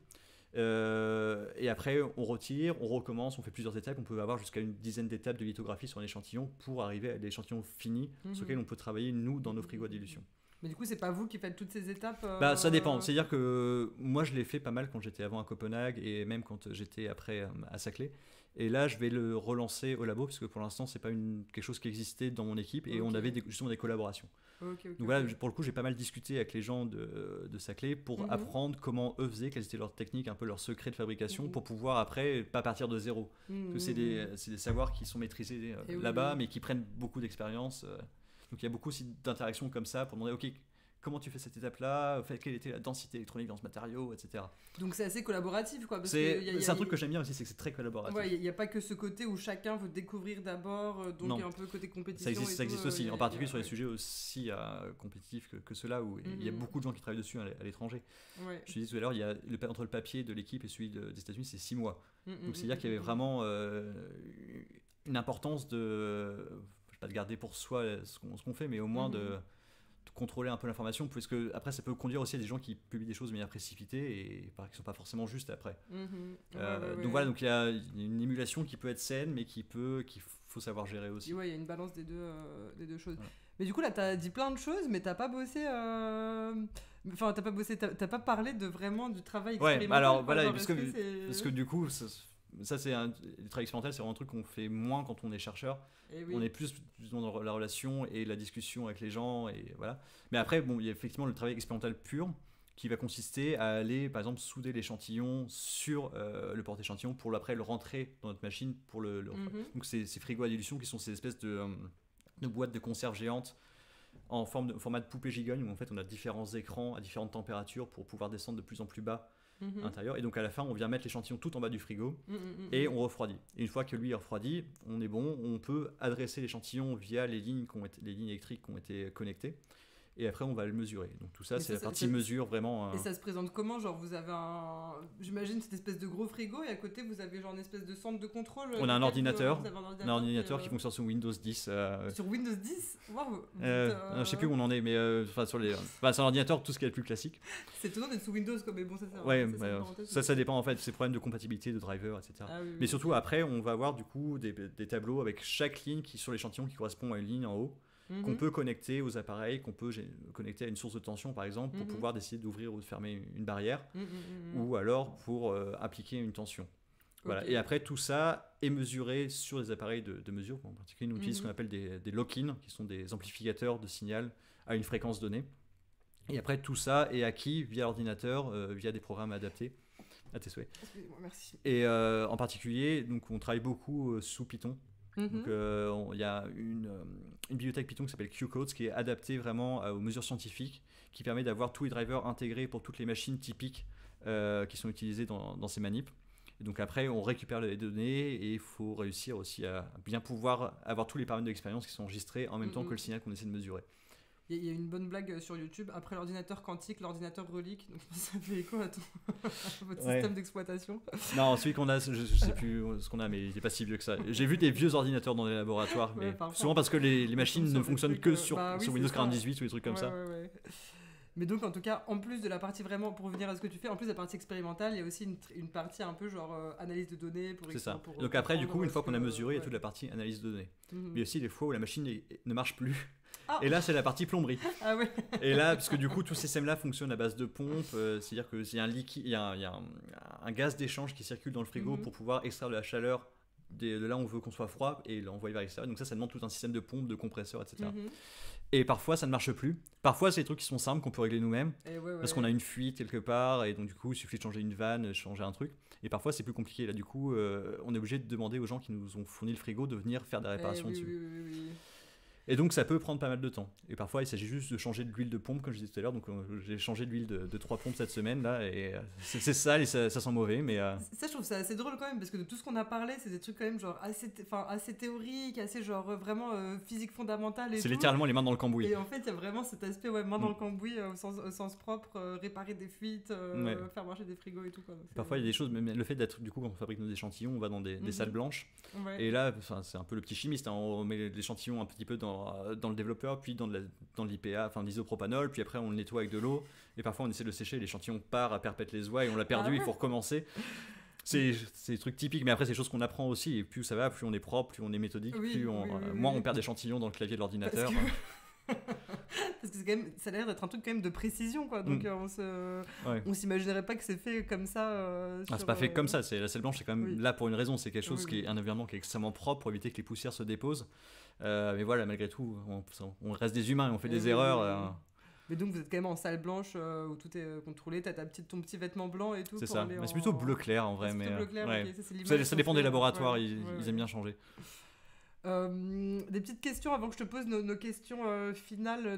Et après, on retire, on recommence, on fait plusieurs étapes. On peut avoir jusqu'à une dizaine d'étapes de lithographie sur un échantillon pour arriver à l'échantillon fini sur lequel on peut travailler, nous, dans nos frigos à dilution. Mais du coup, c'est pas vous qui faites toutes ces étapes Ça dépend. C'est-à-dire que moi, je l'ai fait pas mal quand j'étais avant à Copenhague et même quand j'étais après à Saclay. Et là, je vais le relancer au labo parce que pour l'instant, c'est pas quelque chose qui existait dans mon équipe et on avait justement des collaborations. Donc voilà, pour le coup, j'ai pas mal discuté avec les gens de Saclay pour apprendre comment eux faisaient, quelles étaient leurs techniques, un peu leurs secrets de fabrication pour pouvoir après pas partir de zéro. Parce que c'est des savoirs qui sont maîtrisés là-bas mais qui prennent beaucoup d'expérience. Donc il y a beaucoup aussi d'interactions comme ça pour demander, ok, comment tu fais cette étape-là, quelle était la densité électronique dans ce matériau, etc. Donc c'est assez collaboratif, quoi. C'est un truc que j'aime bien aussi, c'est que c'est très collaboratif. Ouais, il n'y a pas que ce côté où chacun veut découvrir d'abord, donc il y a un peu le côté compétition. Ça existe aussi, en particulier sur les sujets aussi compétitifs que ceux-là, où il y a beaucoup de gens qui travaillent dessus à l'étranger. Je te disais tout à l'heure, il y a entre le papier de l'équipe et celui des États-Unis, c'est 6 mois. Donc c'est-à-dire qu'il y avait vraiment une importance de, je vais pas de garder pour soi ce qu'on fait, mais au moins de contrôler un peu l'information, parce que après ça peut conduire aussi à des gens qui publient des choses de manière précipitée et qui ne sont pas forcément justes après. Donc voilà, donc il y a une émulation qui peut être saine, mais qu'il faut savoir gérer aussi. Ouais, il y a une balance des deux choses. Ouais. Mais du coup là, t'as dit plein de choses, mais t'as pas bossé. Enfin, t'as pas parlé de vraiment du travail expérimental. Ouais, alors voilà, parce que du coup. Ça, le travail expérimental, c'est vraiment un truc qu'on fait moins quand on est chercheur. On est plus dans la relation et la discussion avec les gens. Et voilà. Mais après, il y a effectivement le travail expérimental pur qui va consister à aller, par exemple, souder l'échantillon sur le porte-échantillon pour après le rentrer dans notre machine. Donc, ces frigos à dilution qui sont ces espèces de boîtes de conserve géantes en format de poupée gigogne où en fait on a différents écrans à différentes températures pour pouvoir descendre de plus en plus bas à l'intérieur. Et donc à la fin on vient mettre l'échantillon tout en bas du frigo et on refroidit. Et une fois que lui est refroidi, on est bon, on peut adresser l'échantillon via les lignes électriques qui ont été connectées. Et après on va le mesurer. Donc tout ça, c'est la partie mesure vraiment. Et ça se présente comment? Genre vous avez j'imagine cette espèce de gros frigo et à côté vous avez genre une espèce de centre de contrôle. On a un ordinateur. Un ordinateur qui fonctionne sur Windows 10. Sur Windows 10? Waouh. Je sais plus où on en est, mais c'est un ordinateur, tout ce qui est le plus classique. C'est étonnant d'être sous Windows quoi, mais bon ça c'est. Ouais, ça dépend en fait. C'est problème de compatibilité de driver, etc. Mais surtout après on va avoir du coup des tableaux avec chaque ligne sur l'échantillon qui correspond à une ligne en haut. Qu'on peut connecter aux appareils, qu'on peut connecter à une source de tension par exemple pour pouvoir décider d'ouvrir ou de fermer une barrière ou alors pour appliquer une tension. Voilà. Et après tout ça est mesuré sur des appareils de mesure. En particulier nous utilisons ce qu'on appelle des lock-in qui sont des amplificateurs de signal à une fréquence donnée. Et après tout ça est acquis via l'ordinateur, via des programmes adaptés à tes souhaits. Excusez-moi, merci. Et en particulier donc, on travaille beaucoup sous Python. Donc il y a une bibliothèque Python qui s'appelle QCodes qui est adaptée vraiment aux mesures scientifiques, qui permet d'avoir tous les drivers intégrés pour toutes les machines typiques qui sont utilisés dans ces manips. Et donc après, on récupère les données et il faut réussir aussi à bien pouvoir avoir tous les paramètres de l'expérience qui sont enregistrés en même temps que le signal qu'on essaie de mesurer. Il y a une bonne blague sur YouTube. Après l'ordinateur quantique, l'ordinateur relique. Donc ça fait écho à votre système d'exploitation. Non, celui qu'on a, je sais plus ce qu'on a, mais il n'est pas si vieux que ça. J'ai vu des vieux ordinateurs dans les laboratoires, mais souvent parce que les machines ne fonctionnent que sur Windows 98 ou des trucs comme ça. Mais donc en tout cas, en plus de la partie vraiment, pour revenir à ce que tu fais, en plus de la partie expérimentale, il y a aussi une partie un peu genre analyse de données. C'est ça. Donc après, du coup, une fois qu'on a mesuré, il y a toute la partie analyse de données. Mais aussi les fois où la machine ne marche plus. Et là, c'est la partie plomberie. Ah ouais. Et là, parce que du coup, tous ces systèmes-là fonctionnent à base de pompes, c'est-à-dire qu'il y a un liquide, il y a un gaz d'échange qui circule dans le frigo pour pouvoir extraire de la chaleur de là où on veut qu'on soit froid et l'envoyer vers l'extérieur. Donc ça demande tout un système de pompes, de compresseurs, etc. Et parfois, ça ne marche plus. Parfois, c'est des trucs qui sont simples qu'on peut régler nous-mêmes, parce qu'on a une fuite quelque part, et donc du coup, il suffit de changer une vanne, changer un truc. Et parfois, c'est plus compliqué. Là, du coup, on est obligé de demander aux gens qui nous ont fourni le frigo de venir faire des réparations dessus. Oui. Et donc ça peut prendre pas mal de temps. Et parfois il s'agit juste de changer de l'huile de pompe, comme je disais tout à l'heure. Donc j'ai changé de l'huile de 3 pompes cette semaine là, et c'est sale et ça sent mauvais. Mais ça, je trouve ça assez drôle quand même, parce que de tout ce qu'on a parlé, c'est des trucs quand même genre assez théoriques, assez genre vraiment physique fondamentale. C'est littéralement les mains dans le cambouis. Et en fait il y a vraiment cet aspect main dans le cambouis au sens propre, réparer des fuites, faire marcher des frigos et tout quoi. Parfois il y a des choses, même le fait d'être, du coup, quand on fabrique nos échantillons, on va dans des salles blanches. Et là c'est un peu le petit chimiste, hein, on met l'échantillon un petit peu dans le développeur, puis dans l'IPA, enfin l'isopropanol, puis après on le nettoie avec de l'eau, et parfois on essaie de le sécher, l'échantillon part à perpète les oies et on l'a perdu, il faut recommencer. C'est des trucs typiques, mais après c'est des choses qu'on apprend aussi, et plus ça va, plus on est propre, plus on est méthodique, moins on perd d'échantillons dans le clavier de l'ordinateur. Parce que c'est quand même, ça a l'air d'être un truc quand même de précision quoi, donc on s'imaginerait pas que c'est fait comme ça. C'est pas fait comme ça, la selle blanche c'est quand même là pour une raison, c'est quelque chose qui est un environnement qui est extrêmement propre pour éviter que les poussières se déposent. Mais voilà, malgré tout, on reste des humains et on fait des erreurs. Mais donc vous êtes quand même en salle blanche où tout est contrôlé, t'as ton petit vêtement blanc et tout. C'est ça, mais c'est plutôt bleu clair en vrai. Bleu clair, ça dépend des laboratoires, ils aiment bien changer. Des petites questions avant que je te pose nos questions finales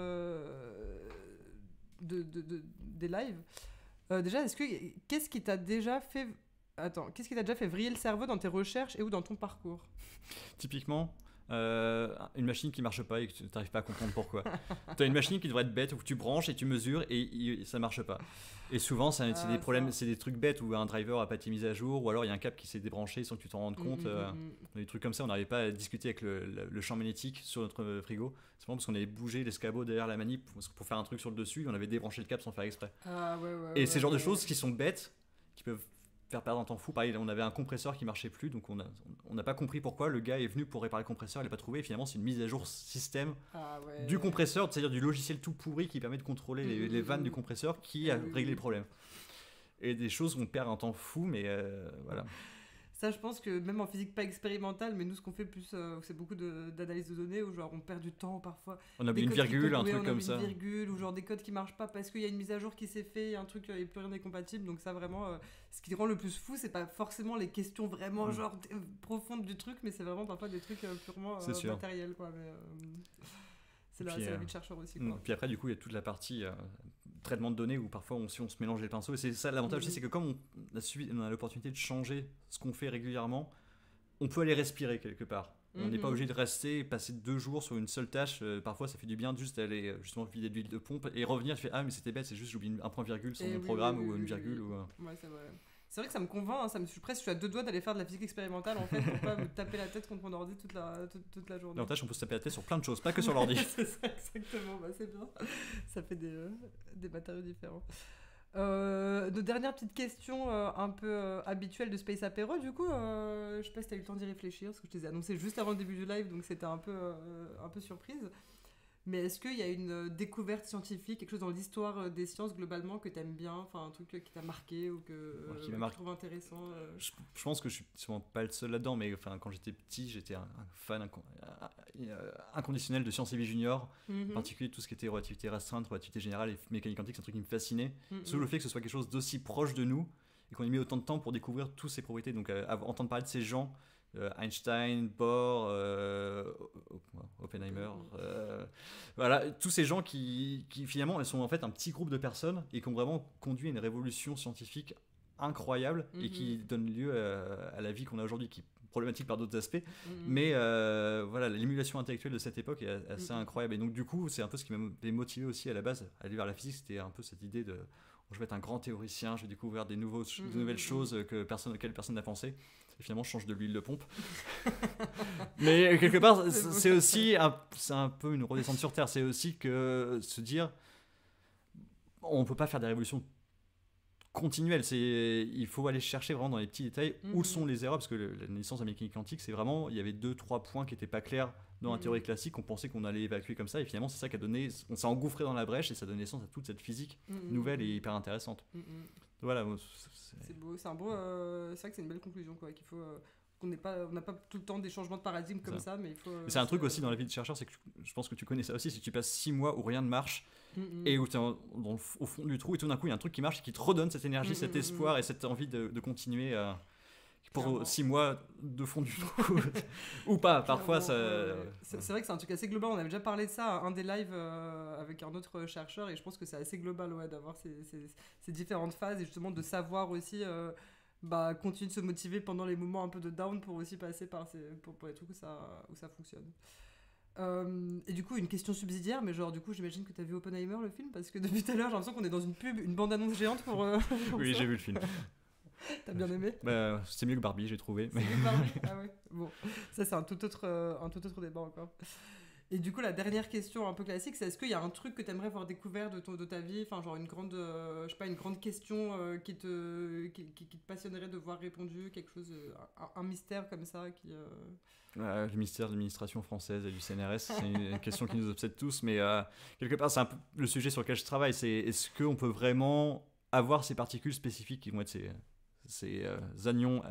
des lives. Déjà, qu'est-ce qui t'a déjà fait vriller le cerveau dans tes recherches et ou dans ton parcours ? Typiquement, une machine qui marche pas et que tu n'arrives pas à comprendre pourquoi. Tu as une machine qui devrait être bête où tu branches et tu mesures et ça marche pas. Et souvent, c'est des problèmes, c'est des trucs bêtes où un driver a pas été mis à jour, ou alors il y a un câble qui s'est débranché sans que tu t'en rendes compte. Des trucs comme ça, on n'arrivait pas à discuter avec le champ magnétique sur notre frigo. C'est vraiment parce qu'on avait bougé l'escabeau derrière la manip pour faire un truc sur le dessus, et on avait débranché le câble sans faire exprès. Et c'est le genre de choses qui sont bêtes, qui peuvent faire perdre un temps fou. Pareil, on avait un compresseur qui marchait plus, donc on n'a pas compris pourquoi. Le gars est venu pour réparer le compresseur, il l'a pas trouvé, et finalement c'est une mise à jour système du compresseur, c'est-à-dire du logiciel tout pourri qui permet de contrôler les vannes du compresseur qui a réglé le problème. Et des choses où on perd un temps fou, mais voilà. Ça, je pense que même en physique pas expérimentale, mais nous, ce qu'on fait plus, c'est beaucoup d'analyse de données, où genre on perd du temps parfois. On a une virgule, un truc comme ça. Une virgule, ou genre des codes qui marchent pas parce qu'il y a une mise à jour qui s'est fait, un truc et plus rien n'est compatible. Donc ça, vraiment, ce qui rend le plus fou, c'est pas forcément les questions vraiment genre profondes du truc, mais c'est vraiment parfois des trucs purement matériels, quoi. Mais, c'est la vie de chercheur aussi, quoi. Puis après, du coup, il y a toute la partie traitement de données où parfois on se mélange les pinceaux, et c'est ça l'avantage, c'est que comme on a l'opportunité de changer ce qu'on fait régulièrement, on peut aller respirer quelque part. On n'est pas obligé de rester et passer 2 jours sur une seule tâche. Parfois ça fait du bien juste d'aller justement vider de l'huile de pompe et revenir, tu fais mais c'était bête, c'est juste j'oublie un point virgule sur mon programme ou une virgule. Ouais, c'est vrai. C'est vrai que ça me convainc, je suis à 2 doigts d'aller faire de la physique expérimentale en fait, pour pas me taper la tête contre mon ordi toute la journée. L'avantage, on peut se taper la tête sur plein de choses, pas que sur l'ordi. C'est ça, exactement, c'est bien. Ça fait des matériaux différents. Nos dernières petites questions un peu habituelles de Space Apéro, du coup, je sais pas si t'as eu le temps d'y réfléchir, parce que je te les ai annoncées juste avant le début du live, donc c'était un peu surprise. Mais est-ce qu'il y a une découverte scientifique, quelque chose dans l'histoire des sciences globalement que t'aimes bien, enfin un truc qui t'a marqué ou que tu trouves intéressant Je pense que je suis sûrement pas le seul là-dedans, mais quand j'étais petit, j'étais un fan inconditionnel de sciences et vie junior, en particulier tout ce qui était relativité restreinte, relativité générale et mécanique quantique, c'est un truc qui me fascinait. Sauf le fait que ce soit quelque chose d'aussi proche de nous et qu'on ait mis autant de temps pour découvrir toutes ces propriétés. Donc entendre parler de ces gens Einstein, Bohr, Oppenheimer, voilà, tous ces gens qui finalement sont en fait un petit groupe de personnes et qui ont vraiment conduit à une révolution scientifique incroyable et qui donne lieu à la vie qu'on a aujourd'hui, qui est problématique par d'autres aspects, mais voilà, l'émulation intellectuelle de cette époque est assez incroyable. Et donc du coup, c'est un peu ce qui m'avait motivé aussi à la base à aller vers la physique, c'était un peu cette idée de je vais être un grand théoricien, je vais découvrir des nouvelles choses auxquelles personne n'a pensé. Et finalement, je change de l'huile de pompe. Mais quelque part, c'est aussi c'est un peu une redescente sur Terre. C'est aussi que se dire, on ne peut pas faire des révolutions continuelles. Il faut aller chercher vraiment dans les petits détails où sont les erreurs, parce que la naissance de la mécanique quantique, c'est vraiment, il y avait 2-3 points qui n'étaient pas clairs dans la théorie classique, on pensait qu'on allait évacuer comme ça, et finalement c'est ça qui a donné, on s'est engouffré dans la brèche et ça donne naissance à toute cette physique nouvelle et hyper intéressante. Voilà, c'est beau, c'est vrai que c'est une belle conclusion, quoi, qu'il faut on n'a pas tout le temps des changements de paradigme comme ça, mais il faut c'est un truc aussi dans la vie de chercheur, c'est que je pense que tu connais ça aussi, si tu passes 6 mois où rien ne marche et où tu es au fond du trou et tout d'un coup il y a un truc qui marche et qui te redonne cette énergie, cet espoir et cette envie de continuer pour 6 mois de fond du trou ou pas, parfois ça... C'est vrai que c'est un truc assez global, on avait déjà parlé de ça à un des lives avec un autre chercheur, et je pense que c'est assez global, d'avoir ces différentes phases et justement de savoir aussi continuer de se motiver pendant les moments un peu de down pour aussi passer par pour les trucs où ça fonctionne. Et du coup, une question subsidiaire, mais genre du coup j'imagine que t'as vu Oppenheimer, le film, parce que depuis tout à l'heure j'ai l'impression qu'on est dans une pub, une bande-annonce géante pour oui, ça. j'ai vu le film. T'as bien aimé? C'est mieux que Barbie, j'ai trouvé. Mais... Barbie, ah ouais. Bon, ça c'est un tout autre débat encore. Et du coup, la dernière question un peu classique, c'est est-ce qu'il y a un truc que t'aimerais avoir découvert de ta vie, enfin genre une grande, je sais pas, une grande question qui te passionnerait de voir répondu, quelque chose, un mystère comme ça qui... Le mystère de l'administration française et du CNRS, c'est une question qui nous obsède tous, mais quelque part c'est un peu le sujet sur lequel je travaille, c'est est-ce qu'on peut vraiment avoir ces particules spécifiques qui vont être ces anions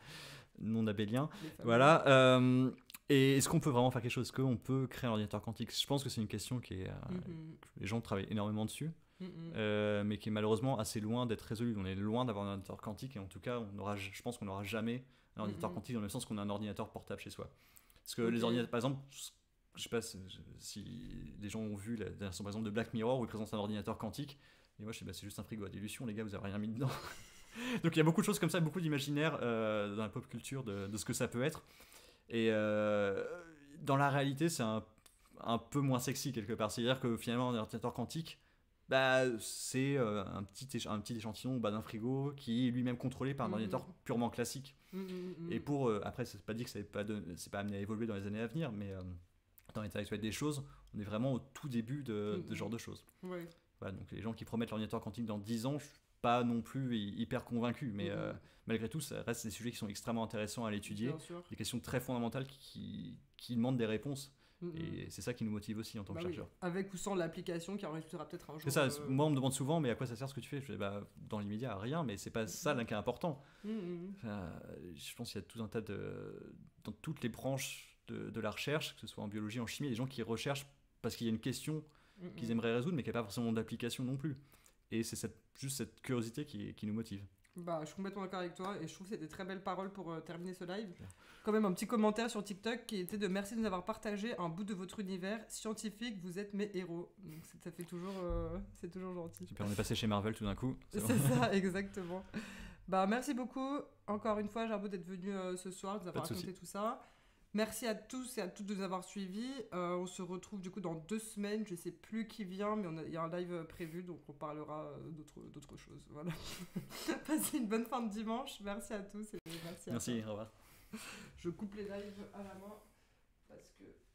non abéliens, voilà, et est-ce qu'on peut vraiment faire quelque chose? Est-ce qu'on peut créer un ordinateur quantique? Je pense que c'est une question qui est les gens travaillent énormément dessus, mais qui est malheureusement assez loin d'être résolue. On est loin d'avoir un ordinateur quantique, et en tout cas je pense qu'on n'aura jamais un ordinateur quantique dans le même sens qu'on a un ordinateur portable chez soi. Parce que les ordinateurs, par exemple, je sais pas si les gens ont vu la version par exemple de Black Mirror où ils présentent un ordinateur quantique, et moi je sais c'est juste un frigo à dilution, les gars, vous avez rien mis dedans. Donc il y a beaucoup de choses comme ça, beaucoup d'imaginaire dans la pop culture de ce que ça peut être, et dans la réalité c'est un peu moins sexy quelque part. C'est-à-dire que finalement un ordinateur quantique, c'est un petit échantillon d'un frigo qui est lui-même contrôlé par un ordinateur purement classique. Et après, c'est pas dit que c'est pas amené à évoluer dans les années à venir, mais dans l'état actuel des choses, on est vraiment au tout début de ce genre de choses. Ouais. Voilà, donc les gens qui promettent l'ordinateur quantique dans 10 ans, je suis pas non plus hyper convaincu, mais malgré tout, ça reste des sujets qui sont extrêmement intéressants à l'étudier, des questions très fondamentales qui demandent des réponses. Et c'est ça qui nous motive aussi en tant que chercheur. Oui. Avec ou sans l'application qui en résultera peut-être un jour. C'est ça, moi on me demande souvent, mais à quoi ça sert ce que tu fais? Je dis, dans l'immédiat, à rien, mais c'est pas ça qui est important. Enfin, je pense qu'il y a tout un tas dans toutes les branches de la recherche, que ce soit en biologie, en chimie, il y a des gens qui recherchent parce qu'il y a une question qu'ils aimeraient résoudre, mais qui n'a pas forcément d'application non plus. Et c'est juste cette curiosité qui nous motive. Je suis complètement d'accord avec toi, et je trouve que c'est des très belles paroles pour terminer ce live. Quand même un petit commentaire sur TikTok qui était de merci de nous avoir partagé un bout de votre univers scientifique, vous êtes mes héros. Donc ça fait toujours, c'est toujours gentil. Super, on est passé chez Marvel tout d'un coup. C'est ça, exactement. Merci beaucoup encore une fois, Jarbo, d'être venu ce soir, de nous avoir raconté tout ça. Merci à tous et à toutes de nous avoir suivis. On se retrouve du coup dans 2 semaines. Je sais plus qui vient, mais il y a un live prévu, donc on parlera d'autres choses. Voilà. Passez une bonne fin de dimanche. Merci à tous et merci. Au revoir. Je coupe les lives à la main parce que